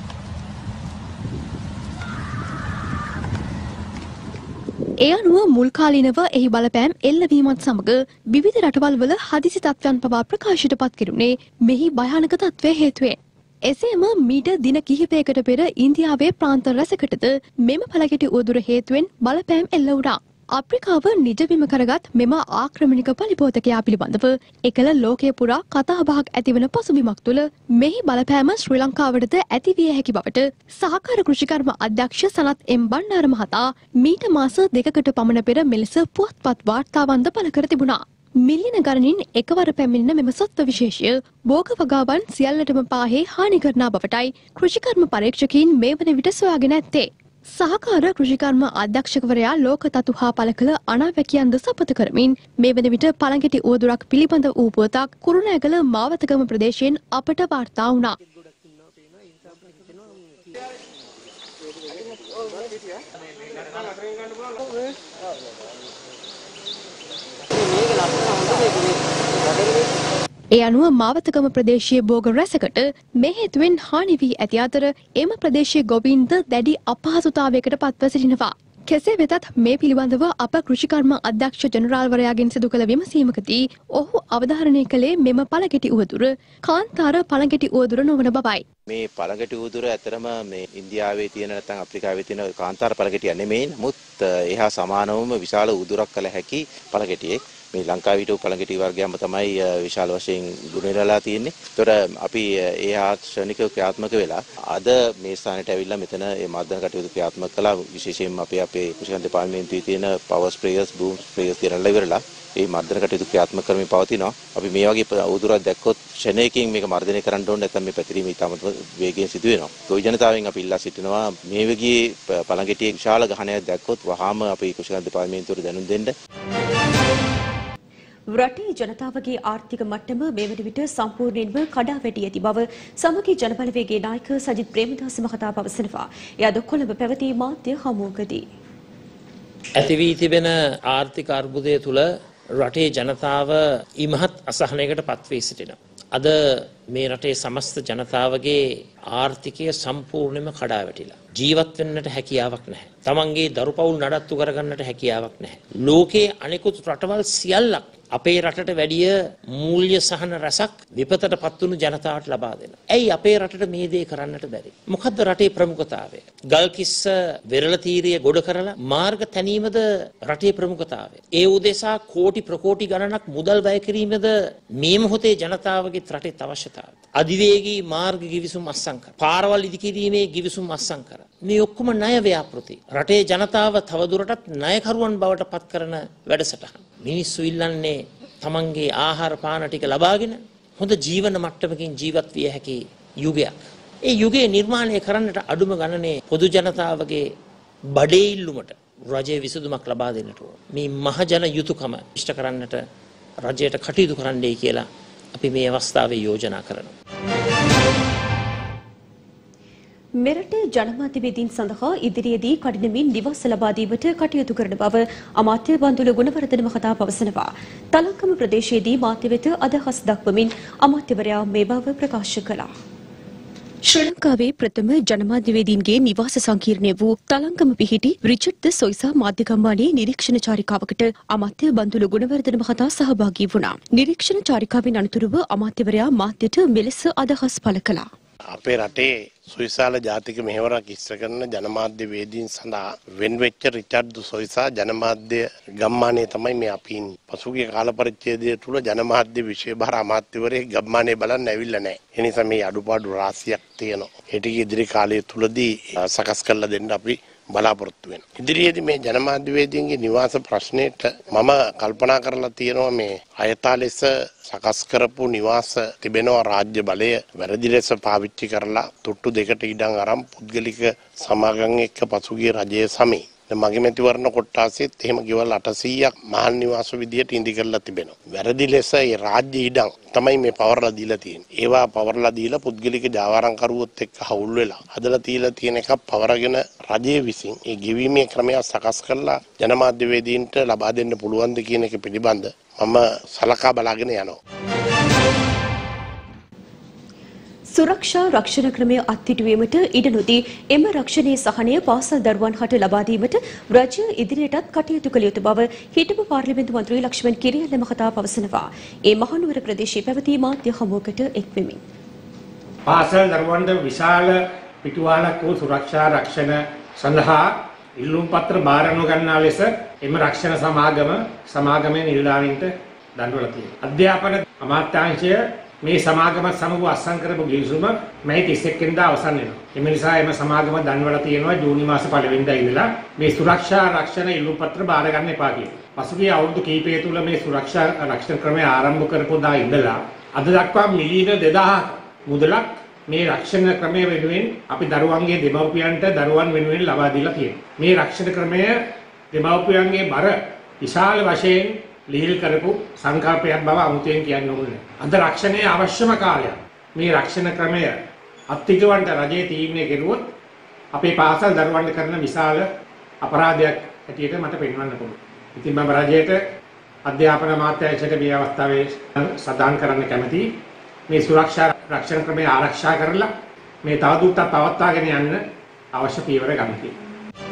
ඒ අනුව මුල් කාලීනව එහි බලපෑම් එල්ලවීමත් සමග විවිධ රටවල් වල හදිසි තත්ත්වයන් පවා ප්‍රකාශයට පත් කෙරුණේ මෙහි භයානක තත්ත්වය හේතුවෙන්. එසේම මීට දින කිහිපයකට පෙර ඉන්දියාවේ ප්‍රාන්ත රැසකටද මෙම පළඟැටි උවදුර හේතුවෙන් බලපෑම් එල්ල වුණා. අප්‍රිකාව නිජබිම කරගත් මෙම ආක්‍රමණික පලිබෝතකයා පිළිබඳව එකල ලෝකයේ පුරා කතාබහක් ඇතිවන පසුබිමක් තුළ මෙහි බලපෑම ශ්‍රී ලංකාවටද ඇතිවිය හැකි බවට සහකාර කෘෂිකර්ම අධ්‍යක්ෂ සනත් එම් බණ්ඩාර මහතා මීට මාස දෙකකට පමණ පෙර මෙලෙස පුවත්පත් වාර්තාවන්ද පළ කර තිබුණා. මිලියන ගණනින් එකවර පැමිණෙන මෙම සත්ව විශේෂය භෝග වගාවන් සියල්ලටම පාහේ හානි කරනා බවටයි කෘෂිකර්ම පරීක්ෂකයින් මේ වන විට සොයාගෙන ඇත්තේ. සහකාර කෘෂිකර්ම අධ්‍යක්ෂකවරයා ලෝක තතු හා පළ කළ අනාවැකියන්ද සපත කරමින් මේ වන විට පළඟැටි උවදුරක් පිළිබඳ වූ පුවතක් කුරුණෑගල මාවතගම ප්‍රදේශයෙන් අපට වාර්තා වුණා. ඒ අනුව මාවතගම ප්‍රදේශයේ භෝග රැසකට මේ හේතුවෙන් හානි වී ඇති අතර එම ප්‍රදේශයේ ගොවීන්ද දැඩි අපහසුතාවයකට පත්ව සිටිනවා. කෙසේ වෙතත් මේ පිළිබඳව අප කෘෂිකර්ම අධ්‍යක්ෂ ජනරාල්වරයාගෙන් සිදු කළ විමසීමකදී ඔහු අවධාරණය කළේ මෙම පළඟැටි උවදුර කාන්තාර පළඟැටි උවදුර නොවන බවයි. මේ පළඟැටි උවදුර ඇතරම මේ ඉන්දියාවේ තියෙන නැත්නම් අප්‍රිකාවේ තියෙන කාන්තාර පළඟැටිය නෙමෙයි. නමුත් එහා සමානවම විශාල උදුරක් කළ හැකි පළඟැටියෙක්. මේ ලංකාවේ හිටපු පළඟැටි වර්ගයක්ම තමයි විශාල වශයෙන් ගුණෙරලා තියෙන්නේ. ඒතොර අපි ඒ ආශ්‍රණිකව ක්‍රියාත්මක වෙලා අද මේ ස්ථානයට ඇවිල්ලා මෙතන මේ මර්ධන කටයුතු ක්‍රියාත්මක කළා. විශේෂයෙන්ම අපි අපේ කෘෂි දෙපාර්තමේන්තුවේ තියෙන පවර් ස්ප්‍රේයර්ස්, බූම් ස්ප්‍රේයර්ස් ගෙනල්ලා ඉවරලා මේ මර්ධන කටයුතු ක්‍රියාත්මක කරමින් පවතිනවා. අපි මේ වගේ උදුරක් දැක්කොත් ක්ෂණයකින් මේක මර්ධනය කරන්න ඕනේ, නැත්නම් මේ පැතිරීම ඉතාමත් වේගයෙන් සිදු වෙනවා. ගොවි ජනතාවෙන් අපි ඉල්ලා සිටිනවා මේ වගේ පළඟැටියේ විශාල ගහනයක් දැක්කොත් වහාම අපේ කෘෂි දෙපාර්තමේන්තුවට දැනුම් දෙන්න. රටේ ජනතාවගේ ආර්ථික මට්ටම මේ වන විට සම්පූර්ණයෙන්ම කඩා වැටී ඇති බව සමගි ජනබලවේගයේ නායක සජිත් ප්‍රේමදාස මහතා පවසනවා. එය අද කොළඹ පැවති මාධ්‍ය හමුවකදී ඇති වී තිබෙන ආර්ථික අර්බුදය තුළ රටේ ජනතාව ඉමහත් අසහනයකට පත් වී සිටිනවා. අද මේ රටේ සමස්ත ජනතාවගේ ආර්ථිකය සම්පූර්ණයෙන්ම කඩා වැටිලා. ජීවත් වෙන්නට හැකියාවක් නැහැ. තමන්ගේ දරුපවුල් නඩත්තු කරගන්නට හැකියාවක් නැහැ. ලෝකයේ අනෙකුත් රටවල් සියල්ලක් අපේ රටට වැඩිය මූල්‍ය සහන රසක් විපතට පත්වුණු ජනතාවට ලබා දෙනවා. ඇයි අපේ රටට මේ දේ කරන්නට බැරි? මොකද්ද රටේ ප්‍රමුඛතාවය? ගල්කිස්ස වෙරළතීරිය ගොඩ කරලා මාර්ග තැනීමද රටේ ප්‍රමුඛතාවය? ඒ උදෙසා කෝටි ප්‍රකෝටි ගණනක් මුදල් වැය කිරීමද මේ මොහොතේ ජනතාවගේ රටේ අවශ්‍යතාවය? අධිවේගී මාර්ග ගිවිසුම් අත්සන් කර, පාරවල් ඉදිකිරීමේ ගිවිසුම් අත්සන් කර, මේ ඔක්කොම ණය ව්‍යාපෘති. රටේ ජනතාව තවදුරටත් ණයකරුවන් බවට පත් කරන වැඩසටහන. මිනිස්සු ඉල්ලන්නේ තමන්ගේ ආහාර පාන ටික ලබාගෙන හොඳ ජීවන මට්ටමකින් ජීවත් විය හැකි යුගයක්. ඒ යුගයේ නිර්මාණය කරන්නට අඩුම ගණනේ පොදු ජනතාවගේ බඩේ ඉල්ලුමට රජයේ විසඳුමක් ලබා දෙන්නට ඕන. මේ මහජන යුතුයකම ඉෂ්ට කරන්නට රජයට කටයුතු කරන්නයි කියලා අපි මේ අවස්ථාවේ යෝජනා කරනවා. මෙරට ජනමාධ්‍යවේදීන් සඳහා ඉදිරියේදී කඩිනමින් නිවාස ලබා දීමට කටයුතු කරන බව අමාත්‍ය බන්දුල ගුණවර්ධන මහතා පවසනවා. තලංගම ප්‍රදේශයේදී මාධ්‍ය වෙත අදහස් දක්වමින් අමාත්‍යවරයා මේ බව ප්‍රකාශ කළා. ශ්‍රී ලංකාවේ ප්‍රථම ජනමාධ්‍යවේදීන්ගේ නිවාස සංකීර්ණය වූ තලංගම පිහිටි රිචඩ් ද සොයිසා මාධ්‍ය ගම්මානයේ නිරීක්ෂණ චාරිකාවකට අමාත්‍ය බන්දුල ගුණවර්ධන මහතා සහභාගී වුණා. නිරීක්ෂණ චාරිකාවෙන් අනතුරුව අමාත්‍යවරයා මාධ්‍යට මෙලෙස අදහස් පළ කළා. අපේ රටේ සුවිශාල ජාතික මෙහෙවරක් ඉස්ස කරන ජනමාධ්‍ය වේදීන් සඳහා වෙන්වෙච්ච රිචඩ් සොයිසා ජනමාධ්‍ය ගම්මානයේ තමයි මේ අපි ඉන්නේ. පසුගිය කාල පරිච්ඡේදය තුල ජනමාධ්‍ය විශේෂ ගම්මානයේ ගම්මානයේ බලන්න ඇවිල්ලා නැහැ. ඒ නිසා මේ අඩුපාඩු රාශියක් තියෙනවා. ඒ ටික ඉදිරි කාලය තුලදී සකස් කරලා දෙන්න අපි බලාපොරොත්තු වෙනවා. ඉදිරියේදී මේ ජනමාධ්‍යවේදීන්ගේ නිවාස ප්‍රශ්නෙට මම කල්පනා කරලා තියෙනවා මේ අයථා ලෙස සකස් කරපු නිවාස තිබෙනවා රාජ්‍ය බලය වැරදි ලෙස පාවිච්චි කරලා තුට්ටු දෙකට ඉඩම් අරන් පුද්ගලික සමාගම් එක්ක පසුගිය රජයේ සමයේ මගේ මැතිවරණ කොට්ටාසෙත් එහෙම ගෙවල් අටසීයක් මහල් නිවාස විදියට ඉදි කරලා තිබෙනවා. වැරදි ලෙස ඒ රාජ්‍ය ඉඩම් තමයි මේ පවර්ලා දීලා තියෙන්නේ. ඒවා පවර්ලා දීලා පුද්ගලික ජාවාරම්කරුවොත් එක්ක හවුල් වෙලා හදලා තියලා තියෙන එකක් පවරගෙන රජයේ විසින් ඒ ගෙවීමේ ක්‍රමය සකස් කරලා ජනමාධ්‍යවේදීන්ට ලබා දෙන්න පුළුවන්ද කියන එක පිළිබඳ මම සලකා බලාගෙන යනවා. සුරක්ෂා රක්ෂණ ක්‍රමය අත්හිටුවීමට ඉඩ නොදී එම රක්ෂණයේ සහනය පාසල් දරුවන් හට ලබා දීමට රජය ඉදිරියටත් කටයුතු කළ යුතු බව හිටපු පාර්ලිමේන්තු මන්ත්‍රී ලක්ෂ්මන් කිරියල්ල මහතා පවසනවා. ඒ මහනුවර ප්‍රදේශයේ පැවති මාධ්‍ය හමුවකට එක්වෙමින් පාසල් දරුවන්ට විශාල පිටුවාලක් වූ සුරක්ෂා රක්ෂණ සඳහා ඉල්ලුම් පත්‍ර බාර නොගන්නා ලෙස එම රක්ෂණ සමාගම සමාගමෙන් නිලධාරීන්ට දන්වලා තියෙනවා. අධ්‍යාපන අමාත්‍යාංශය මේ සමාගමත් සමග අත්සන් කරපු ගිවිසුම මැයි තිස් එක් වෙනිදා අවසන් වෙනවා. එම නිසා එම සමාගම දන්වලා තියෙනවා ජූනි මාස පළවෙනිදා ඉඳලා මේ සුරක්ෂා රක්ෂණ ඉල්ලුම් පත්‍ර බාර ගන්න එපා කියලා. පසුගිය අවුරුදු කිහිපය තුළ මේ සුරක්ෂා රක්ෂණ ක්‍රමය ආරම්භ කරපු දා ඉඳලා අද දක්වා මිලියන දෙදාහක් මුදලක් මේ රක්ෂණ ක්‍රමය වෙනුවෙන් අපි දරුවන්ගේ දෙමව්පියන්ට දරුවන් වෙනුවෙන් ලබා දීලා තියෙනවා. මේ රක්ෂණ ක්‍රමය දෙමව්පියන්ගේ බර විශාල වශයෙන් ලිහිල් කරපු සංකල්පයක් බව අමුතුවෙන් කියන්න ඕනේ. අද රක්ෂණයේ අවශ්‍යම කාලයක්. මේ රක්ෂණ ක්‍රමය අත්හිටවන්න රජයේ තීරණය කෙරුවොත් අපේ පාසල් දරුවන්ට කරන විශාල අපරාධයක් හැටියට මට පෙන්වන්න පුළුවන්. ඉතින් මම රජයට අධ්‍යාපන අමාත්‍යාංශයට මේ අවස්ථාවේ සදාන් කරන්න කැමතියි. මේ සුරක්ෂා රක්ෂණ ක්‍රමය ආරක්ෂා කරලා මේ තවදුරටත් පවත්වාගෙන යන්න අවශ්‍ය පියවර ගන්න කියලා.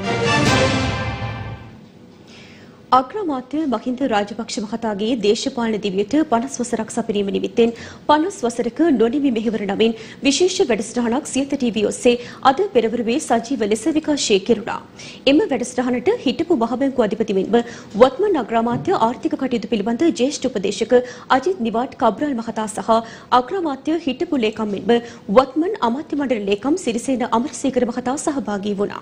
අග්‍රාමාත්‍ය මහින්ද රාජපක්ෂ මහතාගේ දේශපාලන දිවියට පනස් වසරක් සපිරීම නිමිත්තෙන් පනස් වසරක නොනිමි මෙහෙවර නමින් විශේෂ වැඩසටහනක් සියත ටීවී ඔස්සේ අද පෙරවරුවේ සජීව ලෙස විකාශය කෙරුණා. එම වැඩසටහනට හිටපු මහබැංකුව අධිපති මෙන්ම වත්මන් අග්‍රාමාත්‍ය ආර්ථික කටයුතු පිළිබඳ ජ්‍යෙෂ්ඨ උපදේශක අජිත් නිවාඩ් කබ්‍රාල් මහතා සහ අග්‍රාමාත්‍ය හිටපු ලේකම් මෙන්ම වත්මන් අමාත්‍ය මණ්ඩල ලේකම් සිරිසේන අමරසේකර මහතා සහභාගී වුණා.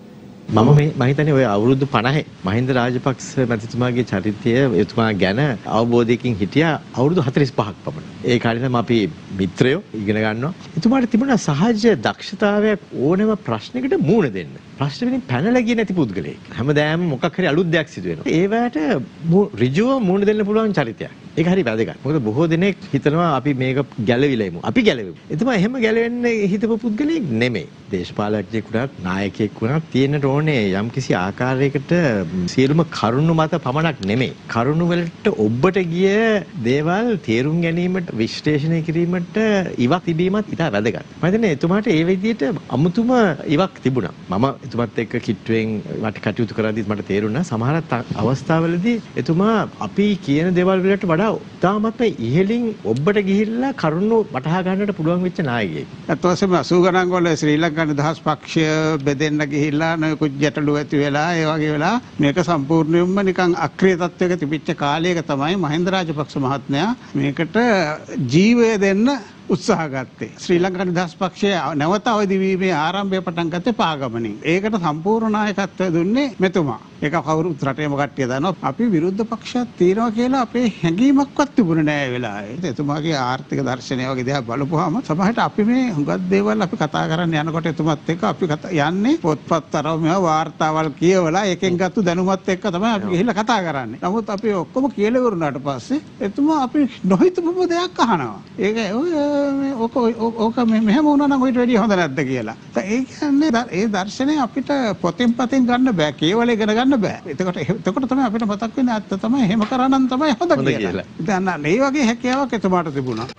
මම මේ මම හිතන්නේ ඔය අවුරුදු පනහේ මහින්ද රාජපක්ෂ මැතිතුමාගේ චරිතය එතුමා ගැන අවබෝධයකින් හිටියා අවුරුදු හතළිස් පහක් පමණ. ඒ කාලේ නම් අපි මිත්‍රයෝ ඉගෙන ගන්නවා. එතුමාට තිබුණා සහජ දක්ෂතාවයක් ඕනෑම ප්‍රශ්නයකට මුහුණ දෙන්න. ප්‍රශ්න වලින් පැනලා ගියේ නැති පුද්ගලයෙක්. හැමදාම මොකක් හරි අලුත් දෙයක් සිදු වෙනවා. ඒවට ඍජුව මුහුණ දෙන්න පුළුවන් චරිතයක්. ඒක හරි වැදගත්. මොකද බොහෝ දෙනෙක් හිතනවා අපි මේක ගැලවිලා අපි ගැලවෙමු. එතුමා එහෙම ගැලවෙන්න හිතපු පුද්ගලයෙක් නෙමෙයි. දේශපාලකයෙකුට නායකයෙක් වුණා තියෙන්න ඕනේ යම්කිසි ආකාරයකට සියලුම කරුණු මත පමණක් නෙමෙයි. කරුණු වලට ඔබට ගිය දේවල් තේරුම් ගැනීමට විශ්ලේෂණය කිරීමට ඉවක් තිබීමත් ඉතා වැදගත්. මම හිතන්නේ එතුමාට ඒ විදිහට අමුතුම ඉවක් තිබුණා. මම එතුමාත් එක්ක කිට්ටුවෙන් වට කටයුතු කරද්දිත් මට තේරුණා සමහර අවස්ථාවලදී එතුමා අපි කියන දේවල් වලට වඩා තාමත් ඉහළින් ඔබට ගිහිල්ලා කරුණු වටහා ගන්නට පුළුවන් වෙච්ච නායකයෙක්. අත් වශයෙන්ම අසූ ගණන් වල ශ්‍රී ලංකා නිදහස් පක්ෂය බෙදෙන්න ගිහිල්ලා නොයෙකුත් ගැටලු ඇති වෙලා ඒ වගේ වෙලා මේක සම්පූර්ණයෙන්ම නිකන් අක්‍රීය තත්වයක තිබිච්ච කාලයක තමයි මහින්ද රාජපක්ෂ මහත්මයා මේකට ජීවය දෙන්න උත්සාහ ගත්තේ. ශ්‍රී ලංකා නිදහස් පක්ෂය නැවත අවදිවීමේ ආරම්භය පටන් ගත්තේ පාගමනින්. ඒකට සම්පූර්ණ නායකත්වය දුන්නේ මෙතුමා. ඒක කවුරුත් රටේම කට්ටිය දන්නවා. අපි විරුද්ධ පක්ෂයක් තියෙනවා කියලා අපේ හැඟීමක්වත් තිබුණේ නෑ ඒ වෙලාවේ. එතුමාගේ ආර්ථික දර්ශනය වගේ දේවල් බලපුවාම සමහරට අපි මේ හුඟක් දේවල් අපි කතා කරන්න යනකොට එතුමත් එක්ක අපි යන්නේ පොත්පත් අරව මේවා වාර්තාවල් කියවලා එකෙන් ගත්තු දැනුමත් එක්ක තමයි අපි ගිහිල්ලා කතා කරන්නේ. නමුත් අපි ඔක්කොම කියලා ඉවරුනාට පස්සේ එතුමා අපි නොහිතපු දෙයක් අහනවා. ඒක ඔය ඕක ඕක මෙහෙම වුණා නම් ඔයිට වැඩිය හොඳ නැද්ද කියලා. ඒ කියන්නේ ඒ දර්ශනය අපිට පොතෙන් පතෙන් ගන්න බෑ. කේවල ඉගෙන ගන්න බෑ. එතකොට එතකොට තමයි අපිට මතක් වෙන්නේ ඇත්ත තමයි එහෙම කරා නම් තමයි හොඳ කියලා. දැන් අන්න ඒ වගේ හැකියාවක් එතුමාට තිබුණා.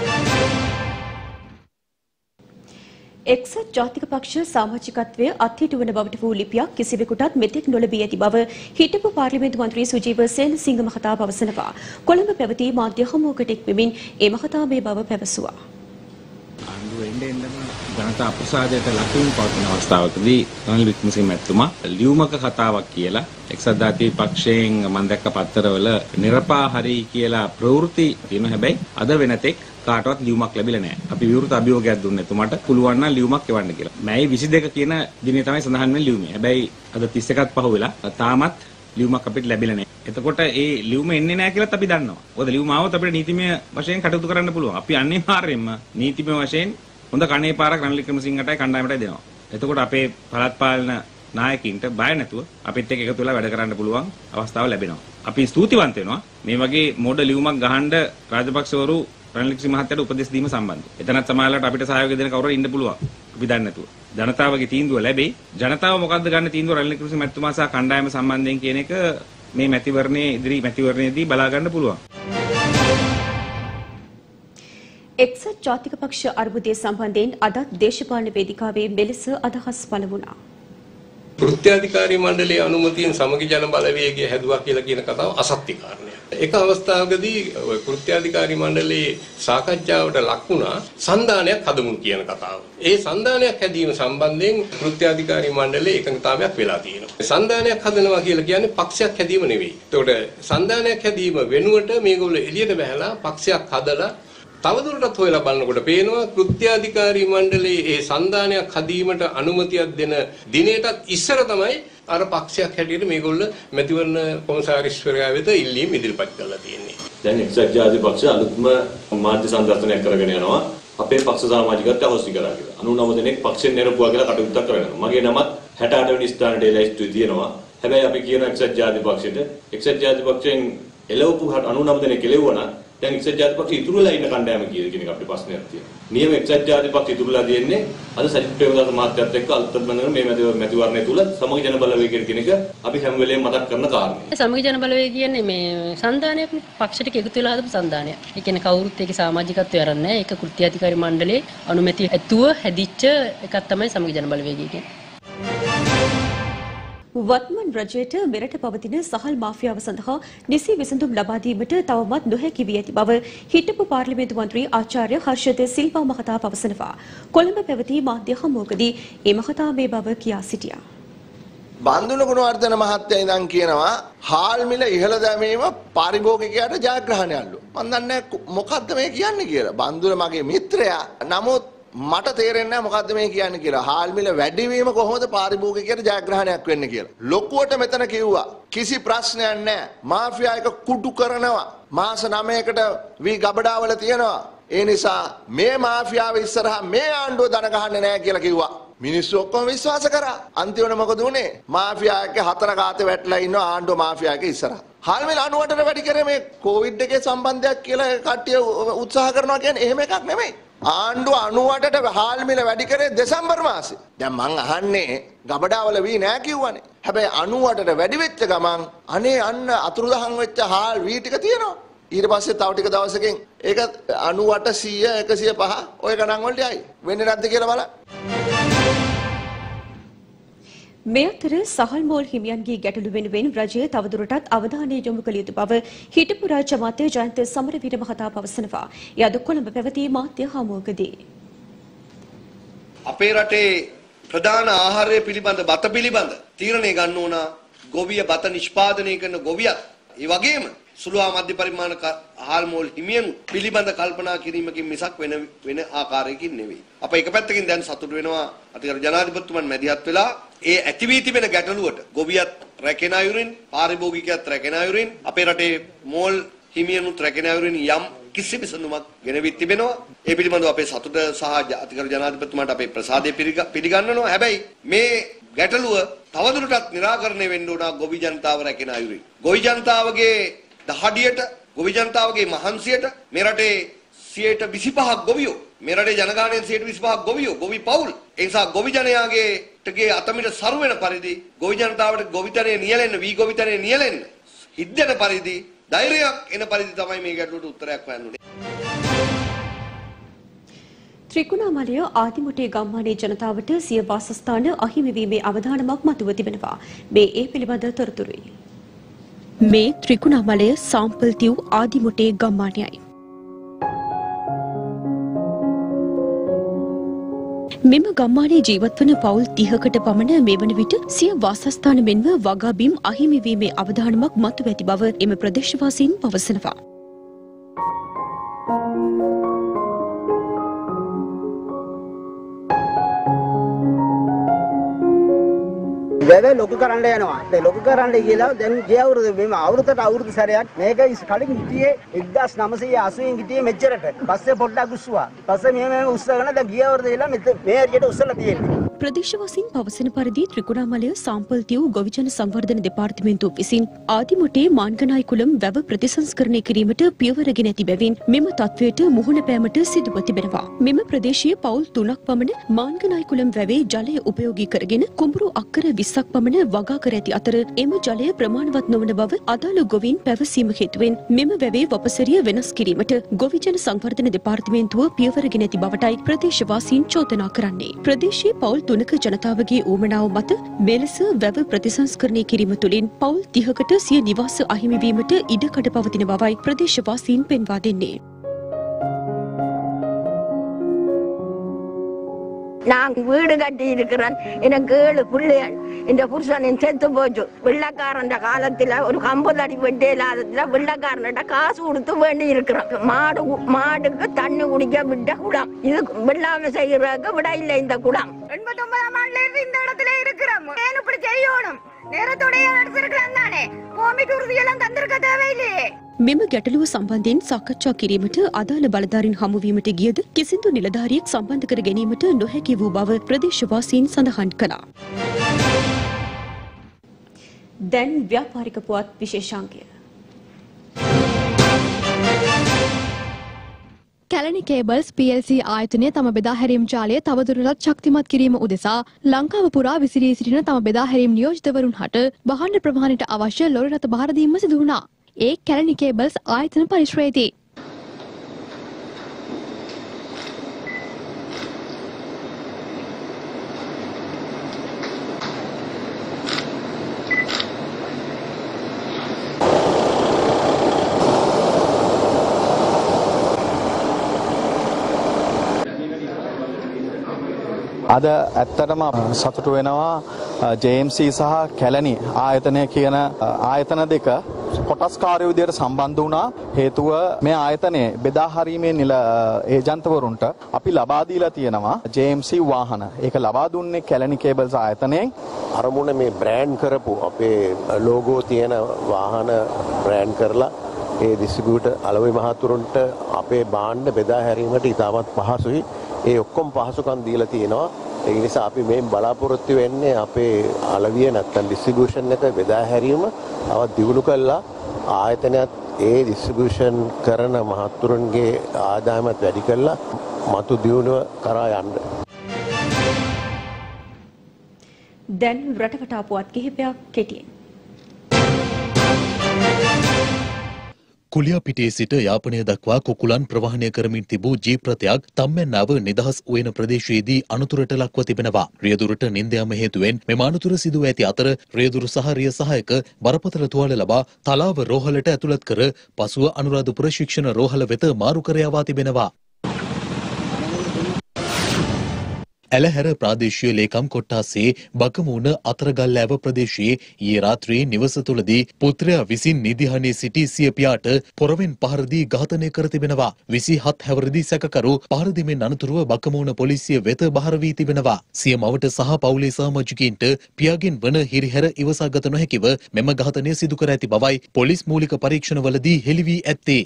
එක්සත් ජාතික පක්ෂ සමාජිකත්වය අත්හිටුවන බවට වූ ලිපියක් කිසිවෙකුටත් මෙතෙක් නොලැබී ඇති බව හිටපු පාර්ලිමේන්තු මන්ත්‍රී සුජීව සේනසිංහ මහතා පවසනවා. කොළඹ පැවති මාධ්‍ය හමුවකට එක්වෙමින් ඒ මහතා මේ බව පැවසුවා. ආණ්ඩුව එන්න එන්නම ජනතා අප්‍රසාදයට ලකුණු පවතින අවස්ථාවකදී රනිල් වික්‍රමසිංහ මැතිතුමා ලියුමක කතාවක් කියලා එක්සත් ජාතික පක්ෂයෙන් මම දැක්ක පත්තරවල නිරපාහරි කියලා ප්‍රවෘත්ති තියෙනවා. හැබැයි අද වෙනතෙක් කාටවත් ලියුමක් ලැබිලා නැහැ. අපි විවෘත අභියෝගයක් දුන්නේ එතුමාට පුළුවන් නම් ලියුමක් එවන්න කියලා. මැයි විසිදෙක කියන දිනේ තමයි සඳහන් වෙන්නේ ලියුමේ. හැබැයි අද තිස් එකක් පහ වෙලා තාමත් ලියුමක් අපිට ලැබිලා නැහැ. එතකොට ඒ ලියුම එන්නේ නැහැ කියලාත් අපි දන්නවා. මොකද ලියුම ආවොත් අපිට නීතිමය වශයෙන් කටයුතු කරන්න පුළුවන්. අපි අනිවාර්යයෙන්ම නීතිමය වශයෙන් හොඳ කණේ පාරක් රනිල් වික්‍රමසිංහටයි කණ්ඩායමටයි දෙනවා. එතකොට අපේ පළාත් පාලන නායකින්ට බය නැතුව අපිත් එක්ක එකතු වෙලා වැඩ කරන්න පුළුවන් අවස්ථාව ලැබෙනවා. අපි ස්තුතිවන්ත වෙනවා මේ වගේ මොඩ ලියුමක් ගහන්න රාජපක්ෂවරු රනිල් වික්‍රමසිංහ මහත්තයාට උපදෙස් දීම සම්බන්ධව. එතනත් සමාජලට අපිට සහයෝගය දෙන කවුරු ඉන්න පුළුවන්. අපි දන්නේ නැතුව. ජනතාවගේ තීන්දුව ලැබෙයි. ජනතාව මොකද්ද ගන්න තීන්දුව රනිල් වික්‍රමසිංහ මැතිතුමා සහ කණ්ඩායම සම්බන්ධයෙන් කියන එක මේ මැතිවරණයේ ඉදිරි මැතිවරණයේදී බලා ගන්න පුළුවන්. එක්සත් ජාතික පක්ෂ අර්බුදයේ සම්බන්ධයෙන් අදත් දේශපාලන වේදිකාවේ මෙලෙස අදහස් පළ වුණා. කෘත්‍යාධිකාරී මණ්ඩලයේ අනුමැතියෙන් සමගි ජන බලවේගය හැදුවා කියලා කියන කතාව අසත්‍ය කාරණයක්. එක අවස්ථාවකදී කෘත්‍යාධිකාරී මණ්ඩලයේ සාකච්ඡාවට ලක් වුණා සන්දානයක් හදමු කියන කතාව. ඒ සන්දානයක් හැදීම සම්බන්ධයෙන් කෘත්‍යාධිකාරී මණ්ඩලයේ එකඟතාවයක් වෙලා තියෙනවා. සන්දානයක් හදනවා කියලා කියන්නේ පක්ෂයක් හැදීම නෙවෙයි. ඒතකොට සන්දානයක් හැදීම වෙනුවට මේගොල්ලෝ එළියට බහැලා පක්ෂයක් හදලා තවදුරටත් හොයලා බලනකොට පේනවා කෘත්‍යාධිකාරී මණ්ඩලයේ ඒ සන්දානයක් හදීමට අනුමැතියක් දෙන දිනයටත් ඉස්සර තමයි අර පක්ෂයක් හැටියට මේගොල්ලෝ මැතිවරණ කොමසාරිස්වරයා වෙත ඉල්ලීම් ඉදිරිපත් කරලා තියෙන්නේ. දැන් එක්සත් ජාතික පක්ෂ අලුත්ම මාධ්‍ය සංදර්ශනයක් කරගෙන යනවා. අපේ පක්ෂ සමාජිකත්වය අවශ්‍ය කරා කියලා. අනූනව දෙනෙක් පක්ෂෙන් නිරපුවා කියලා කටයුත්තක් කරනවා. මගේ නමත් හැට අට වෙනි ස්ථානයේ ලැයිස්තුවේ තියෙනවා. හැබැයි අපි කියන එක්සත් ජාතික පක්ෂයට එක්සත් ජාතික පක්ෂයෙන් එළවපු අනූනව දෙනෙක් එළවුවා නම් දැන් එක්සත් ජාතික පක්ෂය ඉතුරු වෙලා ඉන්න කණ්ඩායම කීයද කියන එක අපිට ප්‍රශ්නයක් තියෙනවා. නියම එක්සත් ජාතික පක්ෂය ඉතුරු වෙලා තියෙන්නේ අද සජිත් ප්‍රේමදාස මහත්තයත් එක්ක අලුත් බඳගෙන මේ මැතිවරණය තුල සමගි ජන බලවේගය කියන එක අපි හැම වෙලේම මතක් කරන කාරණේ. සමගි ජන බලවේගය කියන්නේ මේ සංධානයක්නේ. පක්ෂ ටික එකතු වෙලා හදපු සංධානයක්. ඒ කියන්නේ කවුරුත් ඒකේ සමාජිකත්වය අරන් නැහැ. ඒක කෘත්‍යාධිකාරී මණ්ඩලයේ අනුමැතිය ඇතුව හැදිච්ච එකක් තමයි සමගි ජන බලවේගය කියන්නේ. වත්මන් රජයට මෙරට පවතින සහල් මාෆියාව සඳහා නිසි විසඳුම් ලබා දීමට තවමත් නොහැකි වී ඇති බව හිටපු පාර්ලිමේන්තු මන්ත්‍රී ආචාර්ය හර්ෂද සිල්වා මහතා පවසනවා. කොළඹ පැවති මාධ්‍ය හමුවකදී ඒ මහතා මේ බව කියා සිටියා. බන්දුල ගුණවර්ධන මහත්තයා ඉඳන් කියනවා හාල් මිල ඉහළ දැමීම පාරිභෝගිකයාට ජයග්‍රහණයක්ලු. මම දන්නේ මොකද්ද මේ කියන්නේ කියලා. බන්දුල මගේ මිත්‍රයා. නමුත් මට තේරෙන්නේ නැහැ මොකද්ද මේ කියන්නේ කියලා. හාල් මිල වැඩිවීම කොහොමද පාරිභෝගිකයට ජයග්‍රහණයක් වෙන්නේ කියලා. ලොකුවට මෙතන කිව්වා කිසි ප්‍රශ්නයක් නැහැ. මාෆියා එක කුඩු කරනවා. මාස නවයකට වී ගබඩාවල තියනවා. ඒ නිසා මේ මාෆියාව ඉස්සරහා මේ ආණ්ඩුව දන ගහන්නේ නැහැ කියලා කිව්වා. මිනිස්සු ඔක්කොම විශ්වාස කරා. අන්තිමට මොකද උනේ? මාෆියා එක හතර කාතේ වැටලා ඉන්න ආණ්ඩුව මාෆියා එක ඉස්සරහා. හාල් මිල අනූවටට වැඩි කරේ මේ කොවිඩ් එකේ සම්බන්ධයක් කියලා කට්ටිය උත්සාහ කරනවා කියන්නේ එහෙම එකක් නෙමෙයි. ආණ්ඩුව අනූවටට හාල් මිල වැඩි කරේ දෙසැම්බර් මාසේ. දැන් මං අහන්නේ ගබඩාවල වී නෑ කිව්වනේ. හැබැයි අනූවටට වැඩි වෙච්ච ගමන් අනේ අන්න අතුරුදහන් වෙච්ච හාල් වී ටික තියෙනවා. ඊට පස්සේ තව ටික දවසකින් ඒක අනූඅට සීය එකසිය පහ ඔය ගණන් වලට යයි. වෙන්නේ නැද්ද කියලා බලන්න. මේ අතර සහල් මෝල් හිමියන්ගේ ගැටලු වෙනුවෙන් රජය තවදුරටත් අවධානය යොමු කළ යුතු බව හිටපු රාජ්‍ය අමාත්‍ය ජයන්ත සමරවීර මහතා පවසනවා. එය අද කොළඹ පැවති මාධ්‍ය හමුවකදී අපේ රටේ ප්‍රධාන ආහාරය පිළිබඳ බත පිළිබඳ තීරණය ගන්න ඕන ගොවිය බත නිෂ්පාදනය කරන ගොවියත් ඒ වගේම සුළු හා මධ්‍ය පරිමාණ හාල් මෝල් හිමියන් පිළිබඳ කල්පනා කිරීමකින් මිසක් වෙන වෙන ආකාරයකින් නෙවෙයි. අප එක පැත්තකින් දැන් සතුටු වෙනවා අතිගරු ජනාධිපතිතුමන් මැදිහත් වෙලා ඒ ඇති වී තිබෙන ගැටලුවට ගොවියත් රැකෙන අයුරින් පාරිභෝගිකයත් රැකෙන අයුරින් අපේ රටේ මෝල් හිමියනුත් රැකෙන අයුරින් යම් කිසි විසඳුමක් ගෙනවිත් තිබෙනවා. ඒ පිළිබඳව අපේ සතුට සහ අතිගරු ජනාධිපතිතුමාට අපේ ප්‍රසාදය පිළිගන්වනවා. හැබැයි මේ ගැටලුව තවදුරටත් निराකරණය වෙන්න ඕන ගොවි ජනතාව රැකෙන අයුරින්. ගොවි ජනතාවගේ දහඩියට ගොවි ජනතාවගේ මහන්සියට මේ රටේ සියයට විසිපහක් ගොවියෝ. මේ රටේ ජනගහනයෙන් සියයට විසිපහක් ගොවියෝ, ගොවි පවුල්. ඒ නිසා ගොවි ජනයාගේ ටගේ අතමිට සරු වෙන පරිදි ගොවි ජනතාවට ගොවිතැනේ නියැලෙන්න, වී ගොවිතැනේ නියැලෙන්න හිද්දෙන පරිදි ධෛර්යයක් එන පරිදි තමයි මේ ගැටලුවට උත්තරයක් හොයන්න ඕනේ. ත්‍රිකුණාමලය ආදිමුටේ ගම්මානයේ ජනතාවට සිය වාසස්ථාන අහිමි වීමේ අවධානමක් මතුව තිබෙනවා. මේ ඒ පිළිබඳ තොරතුරුයි. මේ ත්‍රිකුණාමලය සාම්පල් තිව් ආදිමුටේ ගම්මානයයි. මෙම ගම්මානයේ ජීවත් වන පවුල් තිහකට පමණ මේ වන විට සිය වාසස්ථාන මෙන්ම වගාබිම් අහිමි වීමේ අවධානමක් මතුව ඇති බව එම ප්‍රදේශවාසීන් පවසනවා. වැව ලොකු කරන්න යනවා. ඒ ලොකු කරන්න කියලා දැන් ගිය අවුරුදු මෙම අවුරුද්දට අවුරුදු සැරයක් මේක කලින් හිටියේ එක්දාස් නවසිය අසූවෙන් හිටියේ මෙච්චරට. පස්සේ පොඩ්ඩක් උස්සුවා. පස්සේ මේ මේ උස්සගෙන දැන් ගිය අවුරුද්දේ ඉලා මේ හරියට උස්සලා තියෙන්නේ. ප්‍රදේශවාසීන් පවසන පරිදි ත්‍රිකුණාමලය සාම්පල් තිව් ගොවිජන සංවර්ධන දෙපාර්තමේන්තුව විසින් ආදිමුටේ මාන්ගනායි කුලම් වැව ප්‍රතිසංස්කරණය කිරීමට පියවරගෙන ඇති බැවින් මෙම තත්වයට මුහුණ පෑමට සිදුව තිබෙනවා. මෙම ප්‍රදේශයේ පවුල් තුනක් පමණ මාන්ගනායි කුලම් වැවේ ජලය උපයෝගී කරගෙන කුඹුරු අක්කර විස්සක් පමණ වගා කර ඇති අතර එම ජලය ප්‍රමාණවත් නොවන බව අදාළ ගොවීන් පැවසීම හේතුවෙන් මෙම වැවේ වපසරිය වෙනස් කිරීමට ගොවිජන සංවර්ධන දෙපාර්තමේන්තුව පියවරගෙන ඇති බවටයි ප්‍රදේශවාසීන් චෝදනා කරන්නේ. ප්‍රදේශයේ පවුල් තුනක ජනතාවගේ ඌමනාව මත මෙලෙස වැව ප්‍රතිසංස්කරණය කිරීම තුළින් පවුල් තිහකට සිය නිවාස අහිමි වීමට ඉඩකඩ පවතින බවයි ප්‍රදේශවාසීන් පෙන්වා දෙන්නේ. நான் வீடு கட்டி இருக்கிறேன். எனக்கு ஏழு பிள்ளைகள். இந்த புருஷன் செத்து போச்சு. வெள்ளக்காரன் காலத்துல ஒரு கம்பது அடி வெட்டி இல்லாததுல வெள்ளக்காரன்கிட்ட காசு கொடுத்து வேண்டி இருக்கிறோம். மாடு மாடுக்கு தண்ணி குடிக்க விட்ட குடம். இது வெள்ளாம செய்யறதுக்கு விட இல்லை இந்த குடம். எண்பத்தி ஒன்பதாம் ஆண்டுல இருந்து இந்த இடத்துல இருக்கிறோம். ஏன் இப்படி செய்யணும்? நேரத்தோடைய நடத்திருக்கலாம் தானே. கோமிட் உறுதியெல்லாம் தந்திருக்க தேவையில்லையே. මෙම ගැටලුව සම්බන්ධයෙන් සාකච්ඡා කිරීමට අදාළ බලධාරීන් හමුවීමට ගියද කිසිදු නිලධාරියෙක් සම්බන්ධ කර ගැනීමට නොහැකි වූ බව ප්‍රදේශවාසීන් සඳහන් කළා. දැන් ව්‍යාපාරික පුවත් විශේෂාංගය. Kelani cables P L C ආයතනය තම බෙදා හැරීම් ජාලය තවදුරටත් ශක්තිමත් කිරීම උදෙසා ලංකාව පුරා විසිරී සිටින තම බෙදා හැරීම් නියෝජිතවරුන් හට භාණ්ඩ ප්‍රමාණයට අවශ්‍ය ලොරි රථ බහර දීම සිදු වුණා. ඒ කැලණි කේබල්ස් ආයතන පරිශ්‍රයේදී අද ඇත්තටම සතුටු වෙනවා ජේ එම් සී සහ කැලණි ආයතනය කියන ආයතන දෙක කොටස්කාරයෝ විදියට සම්බන්ධ වුණා. හේතුව මේ ආයතනයේ බෙදා හරීමේ නිල ඒජන්තවරුන්ට අපි ලබා දීලා තියෙනවා ජේ එම් සී වාහන. ඒක ලබා දුන්නේ කැලණි කේබල්ස් ආයතනයෙන්. අරමුණ මේ බ්‍රෑන්ඩ් කරපු අපේ ලෝගෝ තියෙන වාහන බ්‍රෑන්ඩ් කරලා ඒ ඩිස්ට්‍රිබියුටර් අලුයි මහතුරුන්ට අපේ භාණ්ඩ බෙදා හැරීමට ඉතාමත් පහසුයි. ඒ ඔක්කොම පහසුකම් දීලා තියෙනවා. ඒ නිසා අපි මේ බලාපොරොත්තු වෙන්නේ අපේ අලවිය නැත්තම් ඩිස්ට්‍රිබියුෂන් එක බෙදා හැරීම තවත් දියුණු කළා ආයතනයත් ඒ ඩිස්ට්‍රිබියුෂන් කරන මහතුරුන්ගේ ආදායමත් වැඩි කළා මතු දියුණුව කරා යන්න. දැන් රටවටා පුවත් කිහිපයක් කෙටියෙන්. කුලියාපිටියේ සිට යාපනය දක්වා කුකුලන් ප්‍රවාහනය කරමින් තිබූ ජීප් රථයක් තම්මැන්නාව නිදහස් වූ ප්‍රදේශයේදී අනතුරට ලක්ව තිබෙනවා. රියදුරට නින්ද යාම හේතුවෙන් මෙම අනතුර සිදුව ඇති අතර රියදුරු සහ රිය සහායක බරපතල තුවාල ලබා තලාව රෝහලට ඇතුළත් කර පසුව අනුරාධපුර ශික්ෂණ රෝහල වෙත මාරු කර යවා තිබෙනවා. ඇලහැර ප්‍රාදේශීය ලේකම් කොට්ටාසේ බකමූණ අතරගල්ලෑව ප්‍රදේශයේ ඊයේ රාත්‍රියේ නිවස තුළදී පුත්‍රයා විසින් නිදිහනේ සිටි සිය පියාට පොරවෙන් පහර දී ඝාතනය කර තිබෙනවා. විසිහත් හැවිරිදි සැකකරු පහර දීමෙන් අනතුරුව බකමූණ පොලිසිය වෙත බහර වී තිබෙනවා. සිය මවට සහ පවුලේ සමාජිකයින්ට පියාගෙන් වන හිරිහැර ඉවසාගත නොහැකිව මෙම ඝාතනය සිදු කර ඇති බවයි පොලිස් මූලික පරීක්ෂණවලදී හෙළි වී ඇත්තේ.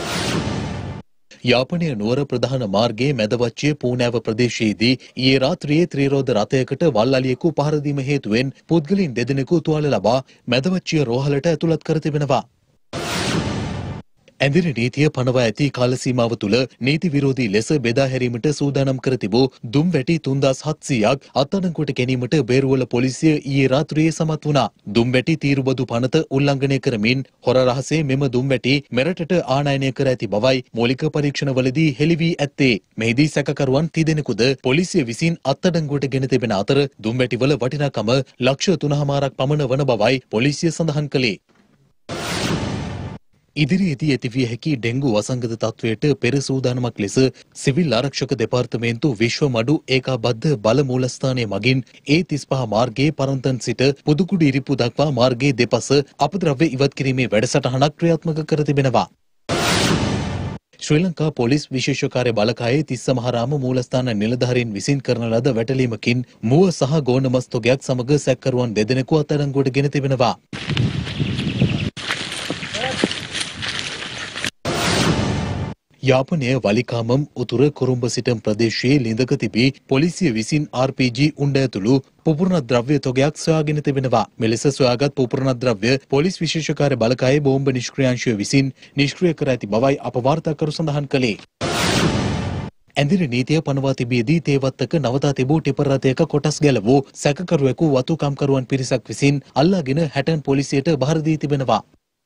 යාපනය නුවර ප්‍රධාන මාර්ගයේ මැදවච්චිය පූනෑව ප්‍රදේශයේදී ඊයේ රාත්‍රියේ ත්‍රිරෝද රථයකට වල්ලලියෙකු පහර දීම හේතුවෙන් පුද්ගලයන් දෙදෙනෙකු තුවාල ලබා මැදවච්චිය රෝහලට ඇතුළත් කර තිබෙනවා. ඇඳිරි නීතිය පනවා ඇති කාල සීමාව තුළ නීති විරෝධී ලෙස බෙදා හැරීමට සූදානම් කර තිබූ දුම්වැටි තුන්දාස් හත්සීයක් අත්අඩංගුවට ගැනීමට බේරුවල පොලිසිය ඊයේ රාත්‍රියේ සමත් වුණා. දුම්වැටි තීරුබදු පනත උල්ලංඝනය කරමින් හොර රහසේ මෙම දුම්වැටි මෙරටට ආනයනය කර ඇති බවයි මූලික පරීක්ෂණවලදී හෙළි වී ඇත්තේ. මෙහිදී සැකකරුවන් තිදෙනෙකුද පොලිසිය විසින් අත්අඩංගුවට ගෙන තිබෙන අතර දුම්වැටිවල වටිනාකම ලක්ෂ තුනහමාරක් පමණ වන බවයි පොලිසිය සඳහන් කළේ. ඉදිරියේදී ඇතිවිය හැකි ඩෙංගු වසංගත තත්වයට පෙර සූදානමක් ලෙස සිවිල් ආරක්ෂක දෙපාර්තමේන්තු විශ්වමඩු ඒකාබද්ධ බල මූලස්ථානයේ මගින් ඒ තිස් පහ මාර්ගයේ පරන්තන් සිට පුදුකුඩු ඉරිප්පු දක්වා මාර්ගයේ දෙපස අපද්‍රව්‍ය ඉවත් කිරීමේ වැඩසටහනක් ක්‍රියාත්මක කර තිබෙනවා. ශ්‍රී ලංකා පොලිස් විශේෂ කාර්ය බළකායේ තිස්සමහාරාම මූලස්ථාන නිලධාරීන් විසින් කරන ලද වැටලීමකින් මුව සහ ගෝන මස් තොගයක් සමග සැකකරුවන් දෙදෙනෙකු අත්අඩංගුවට ගෙන තිබෙනවා. යාපනය වලිකාමම් උතුර කොරුම්බ සිටම් ප්‍රදේශයේ ලිඳක තිබී පොලිසිය විසින් ආර් පී ජී උණ්ඩ ඇතුළු පුපුරණ ද්‍රව්‍ය තොගයක් සොයාගෙන තිබෙනවා. මෙලෙස සොයාගත් පුපුරණ ද්‍රව්‍ය පොලිස් විශේෂ කාර්ය බළකායේ බෝම්බ නිෂ්ක්‍රියාංශය විසින් නිෂ්ක්‍රිය කර ඇති බවයි අප වාර්තාකරු සඳහන් කළේ. ඇඳිරි නීතිය පනවා තිබියදී තේවත්තක නවතා තිබූ ටිපර් රථයක කොටස් ගැලවූ සැකකරුවෙකු වතු කම්කරුවන් පිරිසක් විසින් අල්ලාගෙන හැටන් පොලිසියට බහර දී තිබෙනවා.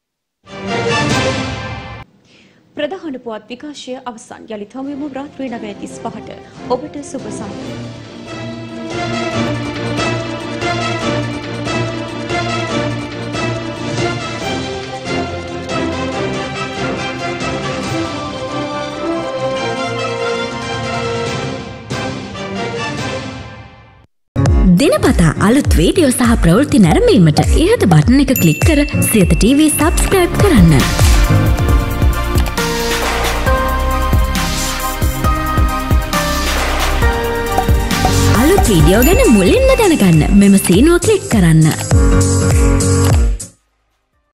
ප්‍රධාන පුවත් විකාශය අවසන්. යළිත් හමුවෙමු රාත්‍රී නවය තිස් පහට. ඔබට සුබ සමය. දිනපතා අලුත් වීඩියෝ සහ ප්‍රවෘත්ති නැරඹීමට ඉහත බටන් එක ක්ලික් කර සියත ටීවී සබ්ස්ක්‍රයිබ් කරන්න. අලුත් වීඩියෝ ගැන මුලින්ම දැනගන්න මෙම සීනුව ක්ලික් කරන්න.